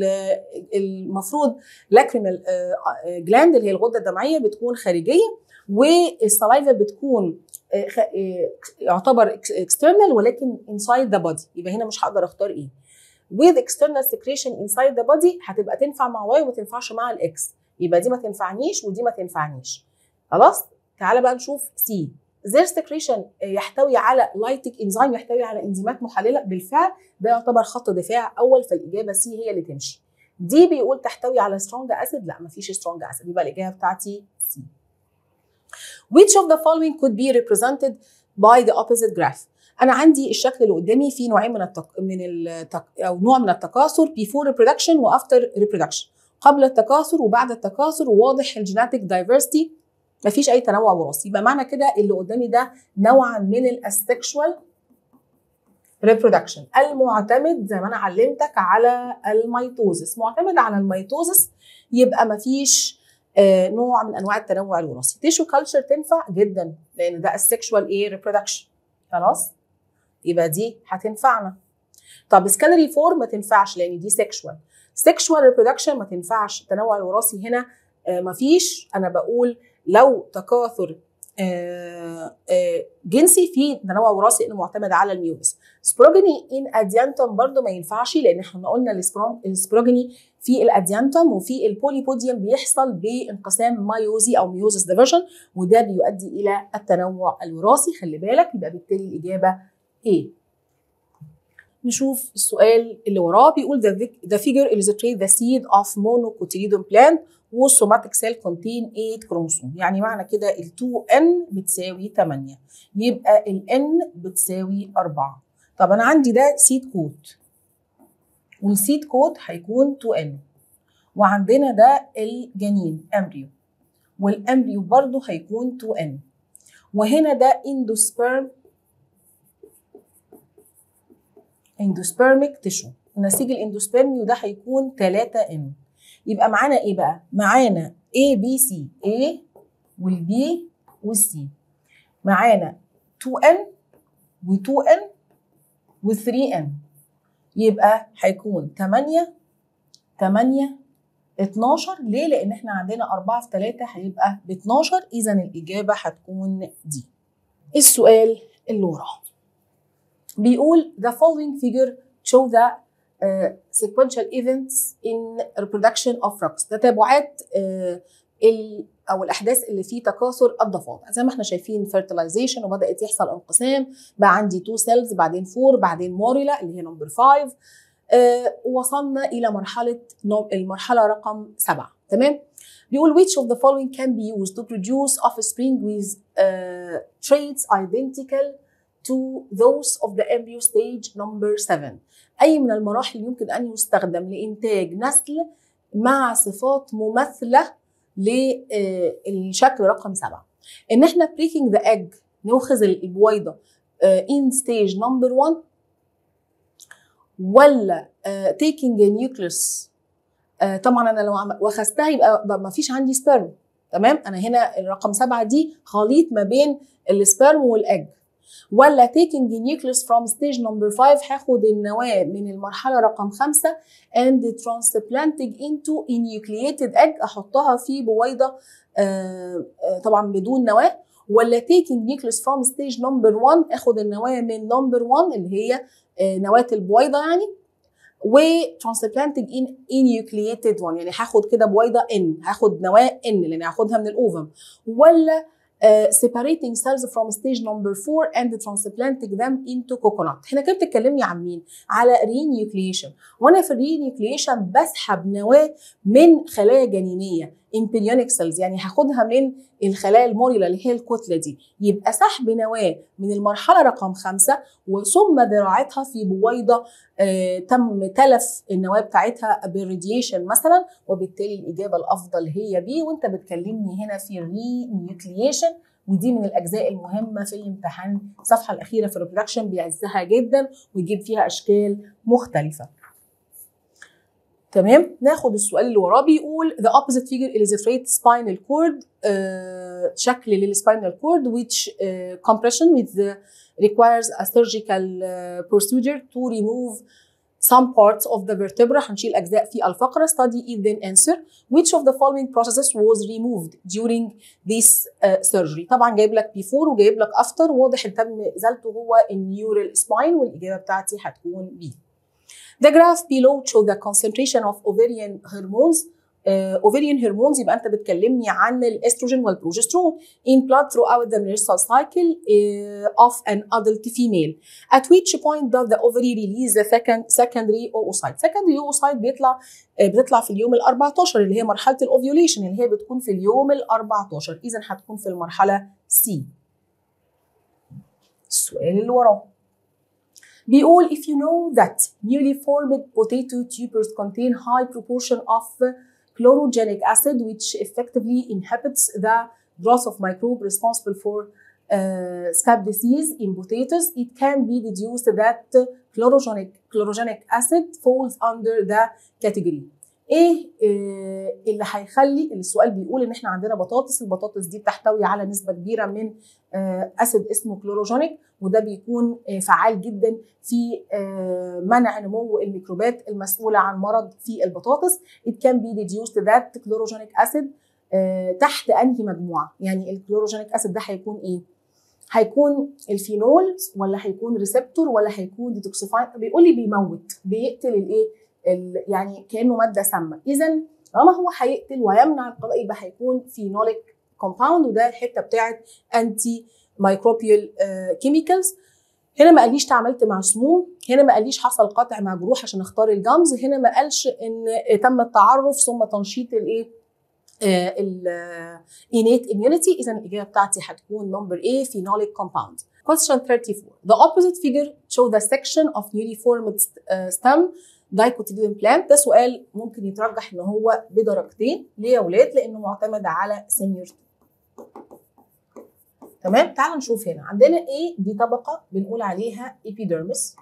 Speaker 1: المفروض lacrimal gland اللي هي الغده الدمعيه بتكون خارجيه، والسلايفا بتكون يعتبر external ولكن inside the body، يبقى هنا مش هقدر اختار ايه. with external secretion inside the body هتبقى تنفع مع واي وما تنفعش مع الاكس، يبقى دي ما تنفعنيش ودي ما تنفعنيش. خلاص؟ تعالى بقى نشوف سي. their secretion يحتوي على لايتيك انزيم، يحتوي على انزيمات محلله. بالفعل ده يعتبر خط دفاع اول، فالاجابه سي هي اللي تمشي. دي بيقول تحتوي على سترونج اسيد، لا مفيش سترونج اسيد، يبقى الاجابه بتاعتي سي. which of the following could be represented by the opposite graph. انا عندي الشكل اللي قدامي فيه نوعين من التق... من التق... او نوع من التكاثر before reproduction و after reproduction، قبل التكاثر وبعد التكاثر، وواضح الجيناتيك دايفرستي مفيش اي تنوع وراثي. يبقى معنى كده اللي قدامي ده نوعا من الاسexual reproduction المعتمد زي ما انا علمتك على الميتوزس، معتمد على الميتوزس، يبقى مفيش آه نوع من انواع التنوع الوراثي. تيشو كلتشر تنفع جدا لان ده السكشوال ايه reproduction. خلاص؟ يبقى دي هتنفعنا. طب سكالري فور ما تنفعش لان دي سكشوال. سكشوال ريبرودكشن ما تنفعش، التنوع الوراثي هنا آه مفيش. انا بقول لو تكاثر آه آه جنسي في تنوع وراثي انه معتمد على الميوزس. سبروجيني ان اديانتم برضو ما ينفعش لان احنا قلنا السبروجيني في الاديانتم وفي البوليبوديوم بيحصل بانقسام مايوزي او ميوزس ديفيجن، وده بيؤدي الى التنوع الوراثي. خلي بالك، يبقى بالتالي الاجابه ايه. نشوف السؤال اللي وراه. بيقول the, the figure illustrates the seed of monocotyledon plant والsomatic cell contain eight chromosome. يعني معنى كده ال تو إن بتساوي ثمانية، يبقى ال N بتساوي أربعة. طب أنا عندي ده seed code والseed code هيكون تو إن، وعندنا ده الجنين embryo والembryo برضه هيكون تو إن، وهنا ده endosperm endospermic tissue، نسيج الاندوسبيرمي وده هيكون ثلاثة إن. يبقى معانا ايه بقى؟ معانا A B C، A والبي والسي، معانا تو إن و2 إن و3 إن، يبقى هيكون ثمانية ثمانية اتناشر. ليه؟ لأن احنا عندنا أربعة في ثلاثة هيبقى ب اتناشر، إذا الإجابة هتكون دي. السؤال اللي وراه بيقول the following figure show the uh, sequential events in reproduction of rocks. تتابعات uh, ال او الاحداث اللي فيه تكاثر الضفادع. زي ما احنا شايفين fertilization وبدات يحصل انقسام، بقى عندي تو سيلز، بعدين فور، بعدين موريلا اللي هي نمبر خمسة، uh, وصلنا الى مرحله المرحله رقم سبعة. تمام؟ بيقول which of the following can be used to produce offspring with uh, traits identical to those of the embryo stage number seven. أي من المراحل يمكن أن يستخدم لإنتاج نسل مع صفات مماثلة للشكل رقم سبعة. إن إحنا breaking the egg نأخذ البويضة in stage number one، ولا taking a nucleus. طبعا أنا لو أخذتها يبقى ما فيش عندي سبرم. تمام؟ أنا هنا الرقم سبعة دي خليط ما بين السبرم والأج. ولا taking the nucleus from stage number five، هاخد النواة من المرحلة رقم خمسة and transplanting into enucleated egg، أحطها في بويضة آه طبعا بدون نواة. ولا taking nucleus from stage number one، أخد النواة من number one اللي هي آه نواة البويضة يعني، و transplanting in enucleated one، يعني هاخد كده بويضة N، هاخد نواة N لأن هاخدها من الأوفم. ولا Uh, separating cells from stage number four and transplanting them into coconut. هنا كده بتتكلمني عن مين؟ على renucleation، وانا في renucleation بسحب نواه من خلايا جنينيه embryonic cells، يعني هاخدها من الخلايا الموريلا اللي هي الكتله دي. يبقى سحب نواه من المرحله رقم خمسة وثم زراعتها في بويضه آه تم تلف النواه بتاعتها بالراديشن مثلا، وبالتالي الاجابه الافضل هي بي. وانت بتكلمني هنا في renucleation، ودي من الاجزاء المهمه في الامتحان. الصفحه الاخيره في الريبرودكشن بيعزها جدا ويجيب فيها اشكال مختلفه. تمام؟ ناخد السؤال اللي وراه. بيقول the opposite figure illustrates spinal cord، uh, شكل للspinal cord which uh, compression with the requires a surgical uh, procedure to remove some parts of the vertebra. هنشيل أجزاء في الفقرة. study it then answer which of the following processes was removed during this uh, surgery. طبعا جايب لك before وجايب لك after، واضح ان تم ازالته هو النيورال spine، والإجابة بتاعتي هتكون B. The graph below show the concentration of ovarian hormones. Uh, ovarian hormones يبقى أنت بتكلمني عن الاستروجين والبروجسترون in blood throughout the menstrual cycle uh, of an adult female. At which point does the ovary release the second secondary oocyte? Secondary oocyte بيطلع uh, بتطلع في اليوم ال أربعتاشر اللي هي مرحلة الاوفيوليشن اللي هي بتكون في اليوم ال أربعتاشر، إذا هتكون في المرحلة C. السؤال اللي وراه بيقول if you know that newly formed potato tubers contain high proportion of chlorogenic acid which effectively inhibits the growth of microbe responsible for uh, scab disease in potatoes, it can be deduced that chlorogenic chlorogenic acid falls under the category. ايه اللي هيخلي السؤال بيقول ان احنا عندنا بطاطس، البطاطس دي بتحتوي على نسبه كبيره من اسيد اسمه كلوروجينيك، وده بيكون فعال جدا في منع نمو الميكروبات المسؤوله عن مرض في البطاطس. It can be deduced that chlorogenic acid تحت انهي مجموعه؟ يعني الكلوروجينيك اسيد ده هيكون ايه؟ هيكون الفينول ولا هيكون ريسبتور ولا هيكون ديتوكسيفاين؟ بيقول لي بيموت، بيقتل الايه؟ يعني كانه ماده سامه. اذا طالما هو هيقتل ويمنع القضاء يبقى هيكون فينوليك كومباوند، وده الحته بتاعت انتي مايكروبيال كيميكالز. هنا ما قاليش تعاملت مع سموم، هنا ما قاليش حصل قطع مع جروح عشان اختار الجمز، هنا ما قالش ان تم التعرف ثم تنشيط الايه الانيت اميونيتي. اذا الاجابه بتاعتي هتكون نمبر A phenolic compound. Question thirty-four. The opposite figure show the section of newly formed stem dicotyledon plant. ده سؤال ممكن يترجح ان هو بدرجتين. ليه يا ولاد؟ لانه معتمد على seniority. تمام؟ تعالوا نشوف هنا عندنا ايه؟ دي طبقه بنقول عليها epidermis،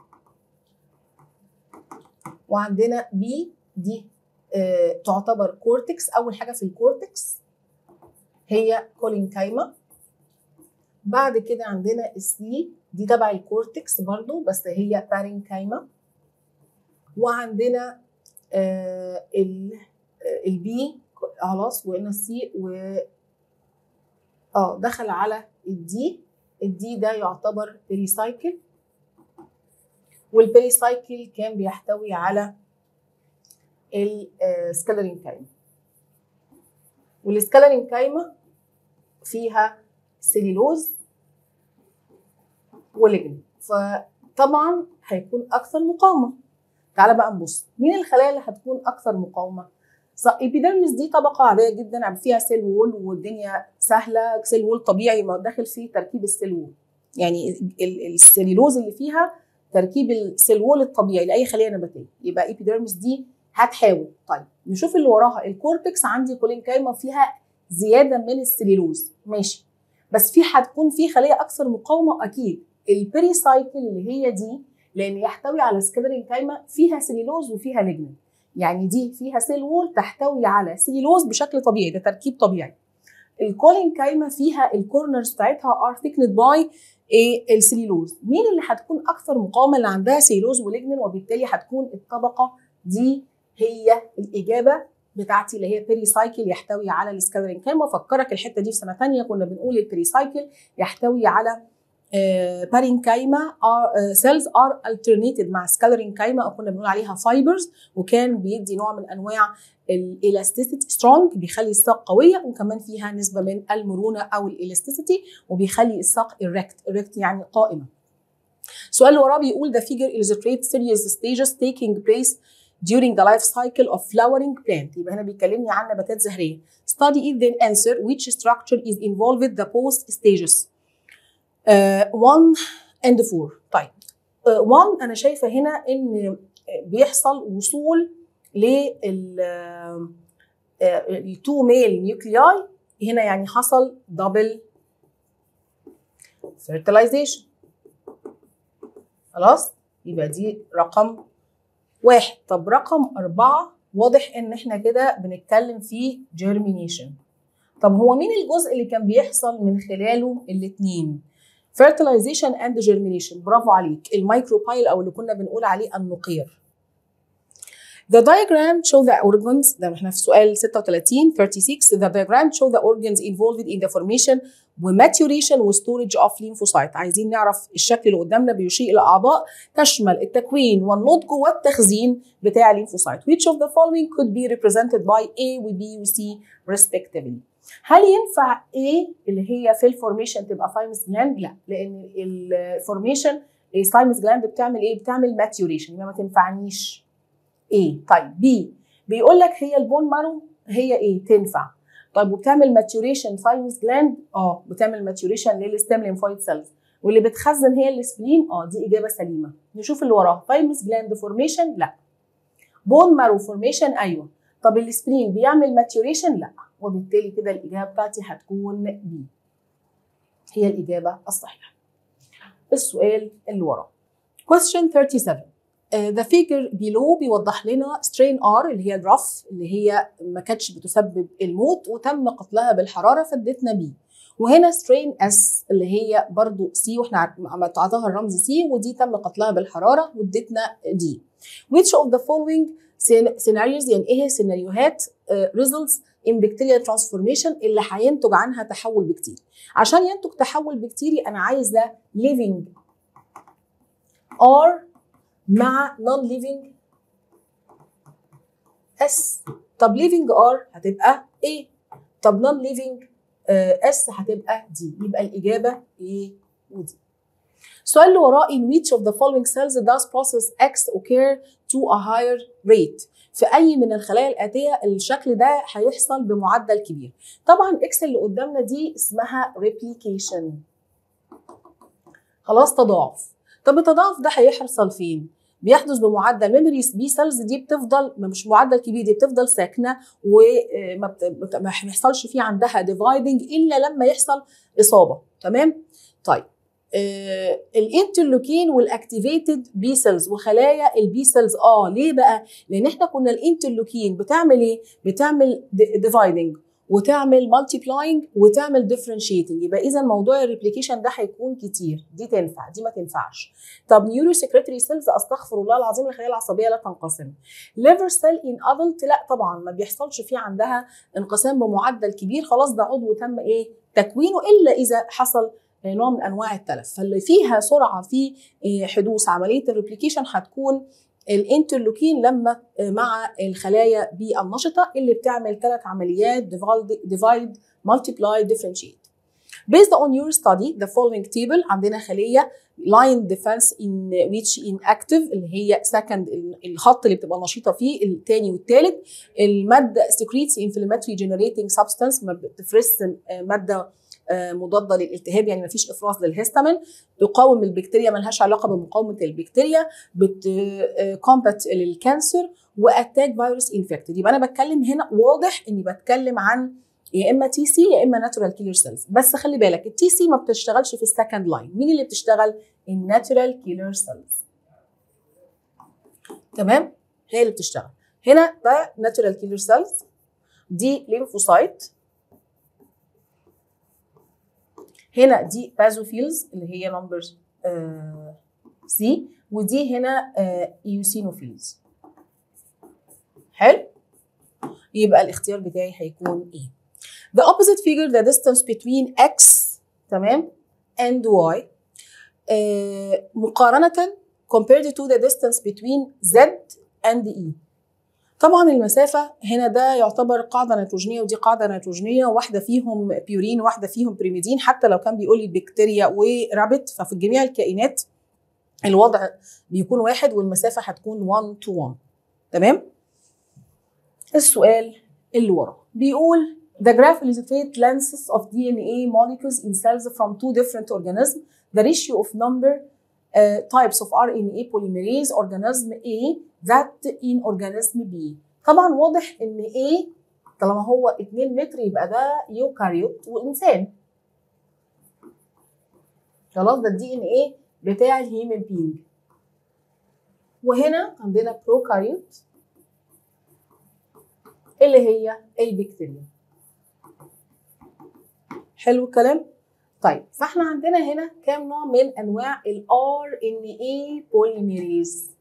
Speaker 1: وعندنا B دي آه تعتبر كورتكس. اول حاجه في الكورتكس هي كولينكايما. بعد كده عندنا السي دي تبع الكورتكس برضو بس هي بارينكايما. وعندنا آه البي خلاص وقلنا السي و اه دخل على الدي. الدي ده يعتبر بيريسايكل، والبيريسايكل كان بيحتوي على السكالرينكايما، والسكالرينكايما فيها سيلولوز وليجن، فطبعا هيكون اكثر مقاومه. تعالى بقى نبص مين الخلايا اللي هتكون اكثر مقاومه. الابيديرمس دي طبقه عاديه جدا فيها سيل وول والدنيا سهله، سيل وول طبيعي ما داخل فيه تركيب السيل وول، يعني السيلولوز اللي فيها تركيب السيل وول الطبيعي لاي خليه نباتيه، يبقى ايبيديرمس دي هتحاول. طيب نشوف اللي وراها. الكورتكس عندي كولينكايما فيها زياده من السيلولوز ماشي، بس في هتكون في خليه اكثر مقاومه اكيد البيريسايكل اللي هي دي، لان يحتوي على سكالرينكايما فيها سيلولوز وفيها ليجنين، يعني دي فيها سيل وول تحتوي على سيلولوز بشكل طبيعي، ده تركيب طبيعي. الكولينكايما فيها الكورنرز بتاعتها ار ثيكند باي ايه السيلولوز. مين اللي هتكون اكثر مقاومه؟ اللي عندها سيلولوز وليجنين، وبالتالي هتكون الطبقه دي هي الاجابه بتاعتي اللي هي بيريسايكل يحتوي على السكالرينكايما. افكرك الحته دي في سنه ثانيه كنا بنقول البيريسايكل يحتوي على بارينكايما سيلز ار alternated مع سكالرينكايما، او كنا بنقول عليها فايبرز، وكان بيدي نوع من انواع الالاستيسيتي سترونج، بيخلي الساق قويه، وكمان فيها نسبه من المرونه او الالاستيسيتي، وبيخلي الساق erect erect يعني قائمه. السؤال اللي وراه بيقول the figure illustrates serious stages taking place during the life cycle of flowering plant. يبقى هنا بيكلمني عن نباتات زهريه. Study it then answer which structure is involved with the post stages. واحد and four. طيب واحد uh, انا شايفه هنا ان بيحصل وصول لل التو ميل نيوكلياي هنا، يعني حصل دبل فيرتلايزيشن. خلاص يبقى دي رقم واحد. طب رقم أربعة واضح إن إحنا كده بنتكلم في جيرمينيشن. طب هو مين الجزء اللي كان بيحصل من خلاله الاتنين؟ fertilization and germination. برافو عليك، الميكروبايل أو اللي كنا بنقول عليه النقير. The diagram show the organs. ده احنا في سؤال ستة وثلاثين thirty-six. The diagram show the organs involved in the formation وماتيوريشن وستورج اوف ليمفوسايت. عايزين نعرف الشكل اللي قدامنا بيشير الى اعضاء تشمل التكوين والنضج والتخزين بتاع الليمفوسايت. Which of the following could be represented by A و B و C respectively؟ هل ينفع A اللي هي في الفورميشن تبقى ثايمس جلاند؟ لا، لان الفورميشن الثايمس جلاند بتعمل ايه؟ بتعمل ماتيوريشن، يبقى ما تنفعنيش A. طيب B بيقول لك هي البون مارو هي ايه؟ تنفع. طيب وبتعمل ماتيوريشن ثايمس جلاند؟ اه بتعمل ماتيوريشن للستيم ليمفويد سيلز، واللي بتخزن هي السبلين. اه دي اجابه سليمه. نشوف اللي وراها. ثايمس جلاند فورميشن؟ لا. بون مارو فورميشن؟ ايوه. طب السبلين بيعمل ماتيوريشن؟ لا. وبالتالي كده الاجابه بتاعتي هتكون بي، هي الاجابه الصحيحه. السؤال اللي وراه question thirty-seven. Uh, the figure below بيوضح لنا strain R اللي هي الرف اللي هي ما كانتش بتسبب الموت وتم قتلها بالحراره فادتنا B، وهنا strain S اللي هي برضو C واحنا عطاها الرمز C ودي تم قتلها بالحراره وادتنا D. Which of the following scenarios يعني ايه سيناريوهات uh, results in bacterial transformation اللي هينتج عنها تحول بكتيري؟ عشان ينتج تحول بكتيري انا عايزه living R مع non living S. طب living R هتبقى A، طب non living S هتبقى D، يبقى الإجابة A و D. السؤال اللي وراه in which of the following cells does process X occur to a higher rate؟ في أي من الخلايا الآتية الشكل ده هيحصل بمعدل كبير؟ طبعا X اللي قدامنا دي اسمها replication، خلاص تضاعف. طب التضاعف ده هيحصل فين؟ بيحدث بمعدل ميموري بي سيلز دي بتفضل مش معدل كبير، دي بتفضل ساكنه وما ما بيحصلش فيه عندها ديفايدنج الا لما يحصل اصابه. تمام؟ طيب آه الانترلوكين والاكتيفيتد بي سيلز وخلايا البي سيلز اه ليه بقى؟ لان احنا كنا الانترلوكين بتعمل ايه؟ بتعمل ديفايدنج وتعمل مالتيبلاينج وتعمل ديفرنشيتنج، يبقى اذا موضوع الريبليكيشن ده هيكون كتير، دي تنفع دي ما تنفعش. طب نيورو سكريتري سيلز استغفر الله العظيم الخلايا العصبيه لا تنقسم. ليفر سيل ان ادلت لا طبعا ما بيحصلش فيه عندها انقسام بمعدل كبير، خلاص ده عضو تم ايه تكوينه الا اذا حصل نوع من انواع التلف، فاللي فيها سرعه في حدوث عمليه الريبليكيشن هتكون الانترلوكين لما مع الخلايا بالنشطه اللي بتعمل ثلاث عمليات divide multiply differentiate. Based on your study the following table عندنا خليه line defense in which inactive اللي هي second الخط اللي بتبقى نشيطه فيه الثاني والثالث. الماده secretes inflammatory generating substance ما بتفرز ماده مضاده للالتهاب يعني ما فيش افراز للهستامين، تقاوم البكتيريا ملهاش علاقه بمقاومه البكتيريا، بتكومبات للكانسر واتاك فيروس انفكتد. يبقى انا بتكلم هنا واضح اني بتكلم عن يا اما تي سي يا اما ناتورال كيلر سيلز، بس خلي بالك التي سي ما بتشتغلش في السكند لاين، مين اللي بتشتغل؟ الناتورال كيلر سيلز. تمام؟ هي اللي بتشتغل. هنا ده ناتورال كيلر سيلز، دي ليمفوسايت، هنا دي بازوفيلز اللي هي نمبر سي، ودي هنا آه ايوسينوفيلز. حلو؟ يبقى الاختيار بتاعي هيكون ايه؟ The opposite figure the distance between x تمام and y آه مقارنة compared to the distance between z and e. طبعا المسافة هنا ده يعتبر قاعدة نيتروجينية ودي قاعدة نيتروجينية، واحدة فيهم بيورين واحدة فيهم بريميدين، حتى لو كان بيقول لي بكتيريا ورابت ففي جميع الكائنات الوضع بيكون واحد والمسافة هتكون واحد to واحد. تمام؟ السؤال اللي وراه بيقول the graph illustrates lengths of دي إن إيه molecules in cells from two different organisms. The ratio of number uh, types of آر إن إيه polymerase organism A that in organism B. طبعا واضح ان A طالما هو اتنين متر يبقى ده يوكاريوت وانسان. خلاص ده الدي ان ايه بتاع الهيومن بينج. وهنا عندنا بروكاريوت اللي هي البكتيريا. حلو الكلام؟ طيب فاحنا عندنا هنا كام نوع من انواع الار ان ايه بوليميريز؟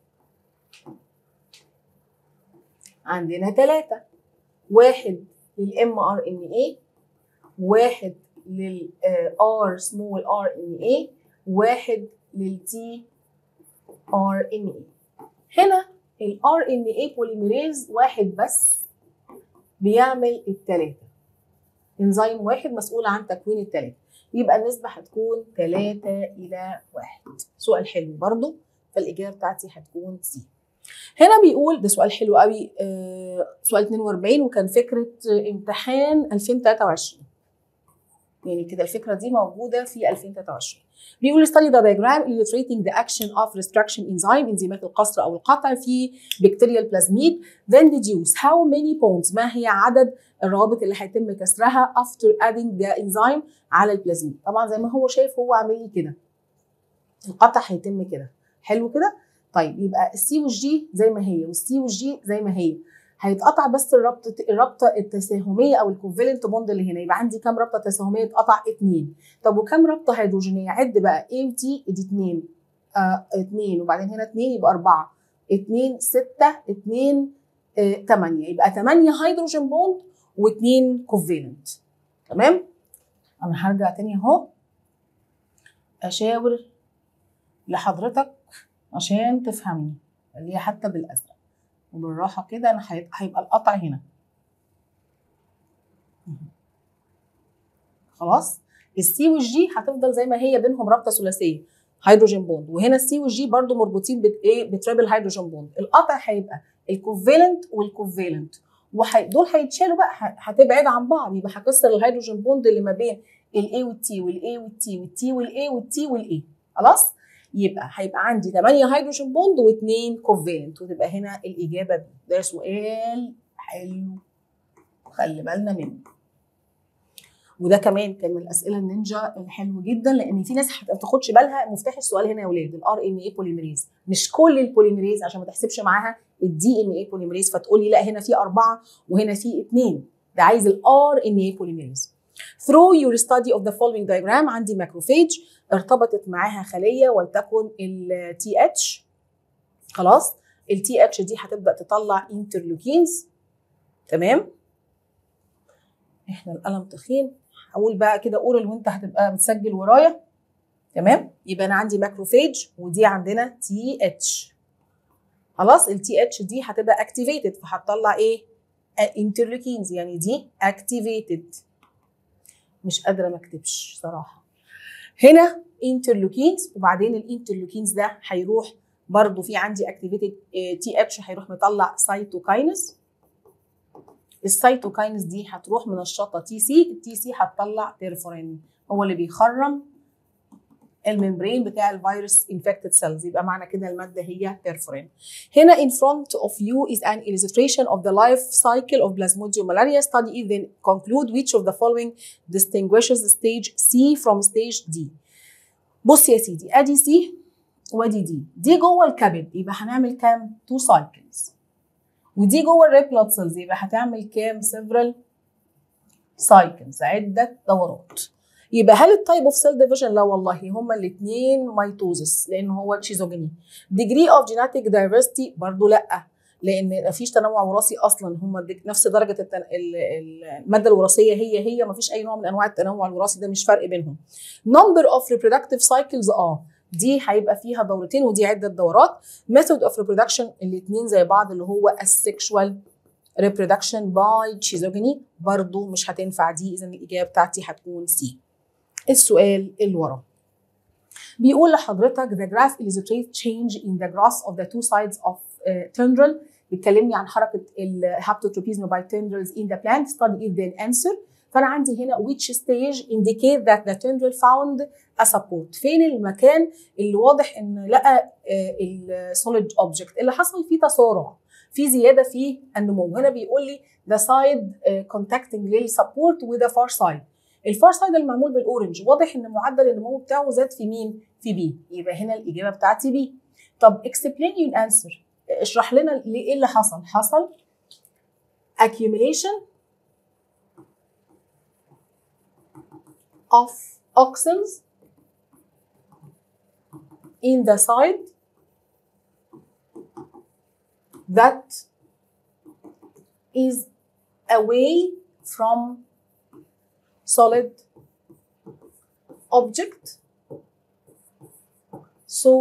Speaker 1: عندنا ثلاثة، واحد للام ار ان اي، واحد لل R small R N A واحد لل T R N A. هنا ال R N A polymerase واحد بس بيعمل التلاتة. انزيم واحد مسؤول عن تكوين التلاتة، يبقى النسبة هتكون تلاتة إلى واحد. سؤال حلو برضو، فالإجابة بتاعتي هتكون سي. هنا بيقول ده سؤال حلو قوي، آه سؤال اتنين وأربعين، وكان فكرة امتحان ألفين وتلاتة وعشرين. يعني كده الفكرة دي موجودة في ألفين وتلاتة وعشرين. بيقول study the diagram illustrating the action of restriction enzyme انزيمات القصر أو القطع في bacterial plasmid then deduce how many bonds ما هي عدد الروابط اللي هيتم كسرها after adding the enzyme على البلازميد. طبعا زي ما هو شايف هو عامل لي كده، القطع هيتم كده. حلو كده؟ طيب يبقى السي والجي زي ما هي والسي والجي زي ما هي، هيتقطع بس الرابطه الرابطه التساهميه او الكوفالنت بوند اللي هنا. يبقى عندي كام رابطه تساهميه اتقطع؟ اتنين. طب وكام رابطه هيدروجينيه؟ عد بقى A و T دي اتنين، آه اتنين، وبعدين هنا اتنين يبقى اربعه، اتنين ستة، اتنين آه تمانية، يبقى تمانية هيدروجين بوند واتنين كوفالنت. تمام؟ انا هرجع تاني اهو اشاور لحضرتك عشان تفهمني، اللي هي حتى بالازرق وبالراحه كده. انا هيبقى القطع هنا خلاص. السي والجي هتفضل زي ما هي بينهم رابطه ثلاثيه هيدروجين بوند، وهنا السي والجي برضو مربوطين بايه؟ بترابل هيدروجين بوند. القطع هيبقى الكوفالنت والكوفالنت، ودول هيتشالوا بقى، هتبعد عن بعض، يبقى هكسر الهيدروجين بوند اللي ما بين الاي والتي والاي والتي والتي والاي والتي والاي. خلاص؟ يبقى هيبقى عندي تمانية هيدروجين بوند واثنين كوفالنت، وتبقى هنا الاجابه بي. ده سؤال حلو خلي بالنا منه، وده كمان كان من الاسئله النينجا الحلو جدا، لان في ناس ما بتاخدش بالها. مفتاح السؤال هنا يا اولاد الار ان اي بوليميريز، مش كل البوليميريز، عشان ما تحسبش معاها الدي ان اي بوليميريز فتقول لي لا هنا في اربعه وهنا في اثنين. ده عايز الار ان اي بوليميريز. Through your study of the following diagram عندي ماكروفيج ارتبطت معاها خليه ولتكن ال تي اتش. خلاص؟ ال تي اتش دي هتبدا تطلع انترلوكينز. تمام؟ احنا القلم تخين، هقول بقى كده اورال وانت هتبقى بتسجل ورايا. تمام؟ يبقى انا عندي ماكروفيج ودي عندنا تي اتش. خلاص؟ التي اتش دي هتبقى اكتيفيتد فهتطلع ايه؟ انترلوكينز، يعني دي اكتيفيتد. مش قادره ما اكتبش صراحه. هنا انترلوكينز، وبعدين الانترلوكينز ده هيروح برضو في عندي اكتيفيتد تي اتش هيروح مطلع سايتوكاينز. السيتوكاينز دي هتروح منشطه تي سي، التي سي هتطلع بيرفورين هو اللي بيخرم الممبرين بتاع الفيروس انفكتد سيلز. يبقى معنى كده الماده هي بيرفورين. هنا in front of you is an illustration of the life cycle of Plasmodium malaria. Study it then conclude which of the following distinguishes stage C from stage D. بص يا سيدي، ادي سي وادي دي، دي جوه الكبد يبقى هنعمل كام؟ تو سايكلز. ودي جوه الريد بلاد سيلز يبقى هتعمل كام؟ سيفرال سايكلز، عده دورات. يبقى هل التايب اوف سيل ديفيجن؟ لا والله، هما الاثنين ميتوزس لان هو تشيزوجيني. ديجري اوف جيناتيك دايفرستي برضو لا، لان مفيش تنوع وراثي اصلا، هما نفس درجه التن... الماده الوراثيه هي هي، مفيش اي نوع من انواع التنوع الوراثي، ده مش فرق بينهم. نمبر اوف ريبرودكتيف سايكلز اه دي هيبقى فيها دورتين ودي عده دورات. ميثود اوف ريبرودكشن الاثنين زي بعض اللي هو السكشوال ريبرودكشن باي تشيزوجيني، برضو مش هتنفع دي، اذا الاجابه بتاعتي هتكون سي. السؤال اللي وراه بيقول لحضرتك the graph illustrates change in the growth of the two sides of uh, tendril. بيتكلمني عن حركه الهابتوتروبيزم by tendrils in the plant. study it then answer. فانا عندي هنا which stage indicate that the tendril found a support. فين المكان اللي واضح ان لقى السوليد اوبجكت اللي حصل فيه تسارع، في زياده في النمو. هنا بيقول لي the side uh, contacting للسبورت with the far side. الفار سايد المعمول بالاورنج واضح ان معدل النمو بتاعه زاد في مين؟ في بي، يبقى هنا الاجابه بتاعتي بي. طب explain your answer، اشرح لنا ليه ايه اللي حصل؟ حصل accumulation of auxins in the side that is away from solid object, so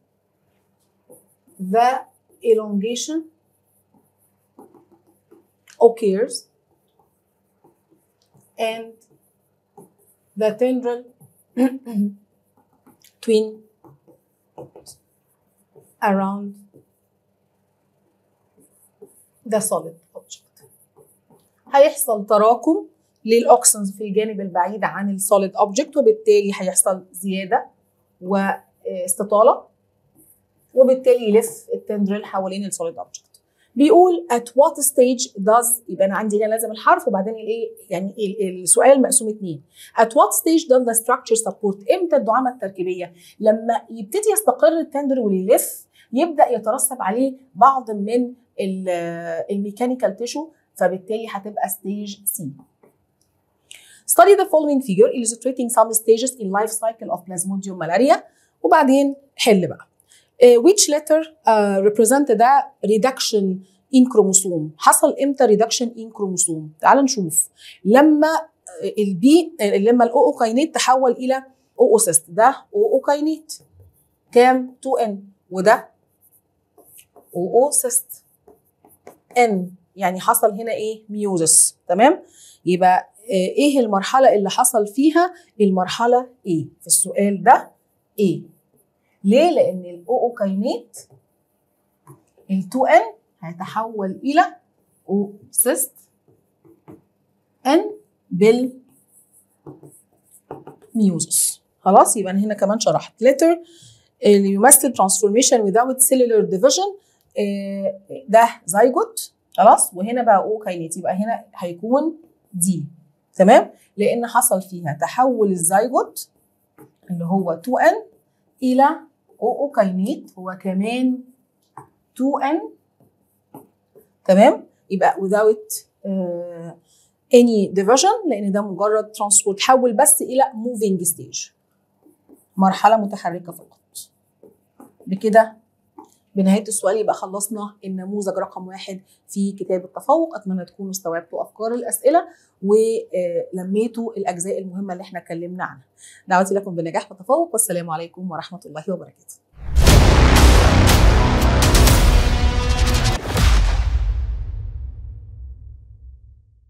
Speaker 1: the elongation occurs and the tendril twin around the solid object. هيحصل تراكم للأوكسنز في الجانب البعيد عن السوليد اوبجكت، وبالتالي هيحصل زيادة واستطالة، وبالتالي يلف التندرل حوالين السوليد اوبجكت. بيقول at what stage does، يبقى انا عندي هنا لازم الحرف وبعدين الايه، يعني السؤال مقسوم اتنين. at what stage does the structure support، امتى الدعامه التركيبيه؟ لما يبتدي يستقر التندرل ويلف يبدا يترسب عليه بعض من الميكانيكال تيشو، فبالتالي هتبقى ستيج سي. Study the following figure illustrating some stages in life cycle of Plasmodium malaria، وبعدين حل بقى. Uh, which letter uh, represent the reduction in chromosome؟ حصل امتى reduction in chromosome؟ تعال نشوف. لما البي لما الاوكاينيت تحول الى اوسيست، ده اوكاينيت كام؟ تو ان، وده اوسيست ان، يعني حصل هنا ايه؟ ميوزس. تمام؟ يبقى ايه المرحله اللي حصل فيها؟ المرحله ايه في السؤال ده؟ ايه؟ ليه؟ لان الاوكاينيت ال تو ان هيتحول الى اوسيست ان بالميوزس. خلاص، يبقى انا هنا كمان شرحت letter اللي يمثل transformation without cellular division، ده زيجوت. خلاص، وهنا بقى اوكاينيت، يبقى هنا هيكون دي. تمام؟ لان حصل فيها تحول الزيجوت اللي هو تو ان الى اوكاينيت هو كمان تو ان. تمام؟ يبقى without uh, any division، لان ده مجرد ترانسبورت، تحول بس الى moving stage، مرحله متحركه فقط. بكده بنهايه السؤال يبقى خلصنا النموذج رقم واحد في كتاب التفوق. اتمنى تكونوا استوعبتوا افكار الاسئله ولميتوا الاجزاء المهمه اللي احنا اتكلمنا عنها. دعوتي لكم بالنجاح والتفوق، والسلام عليكم ورحمه الله وبركاته.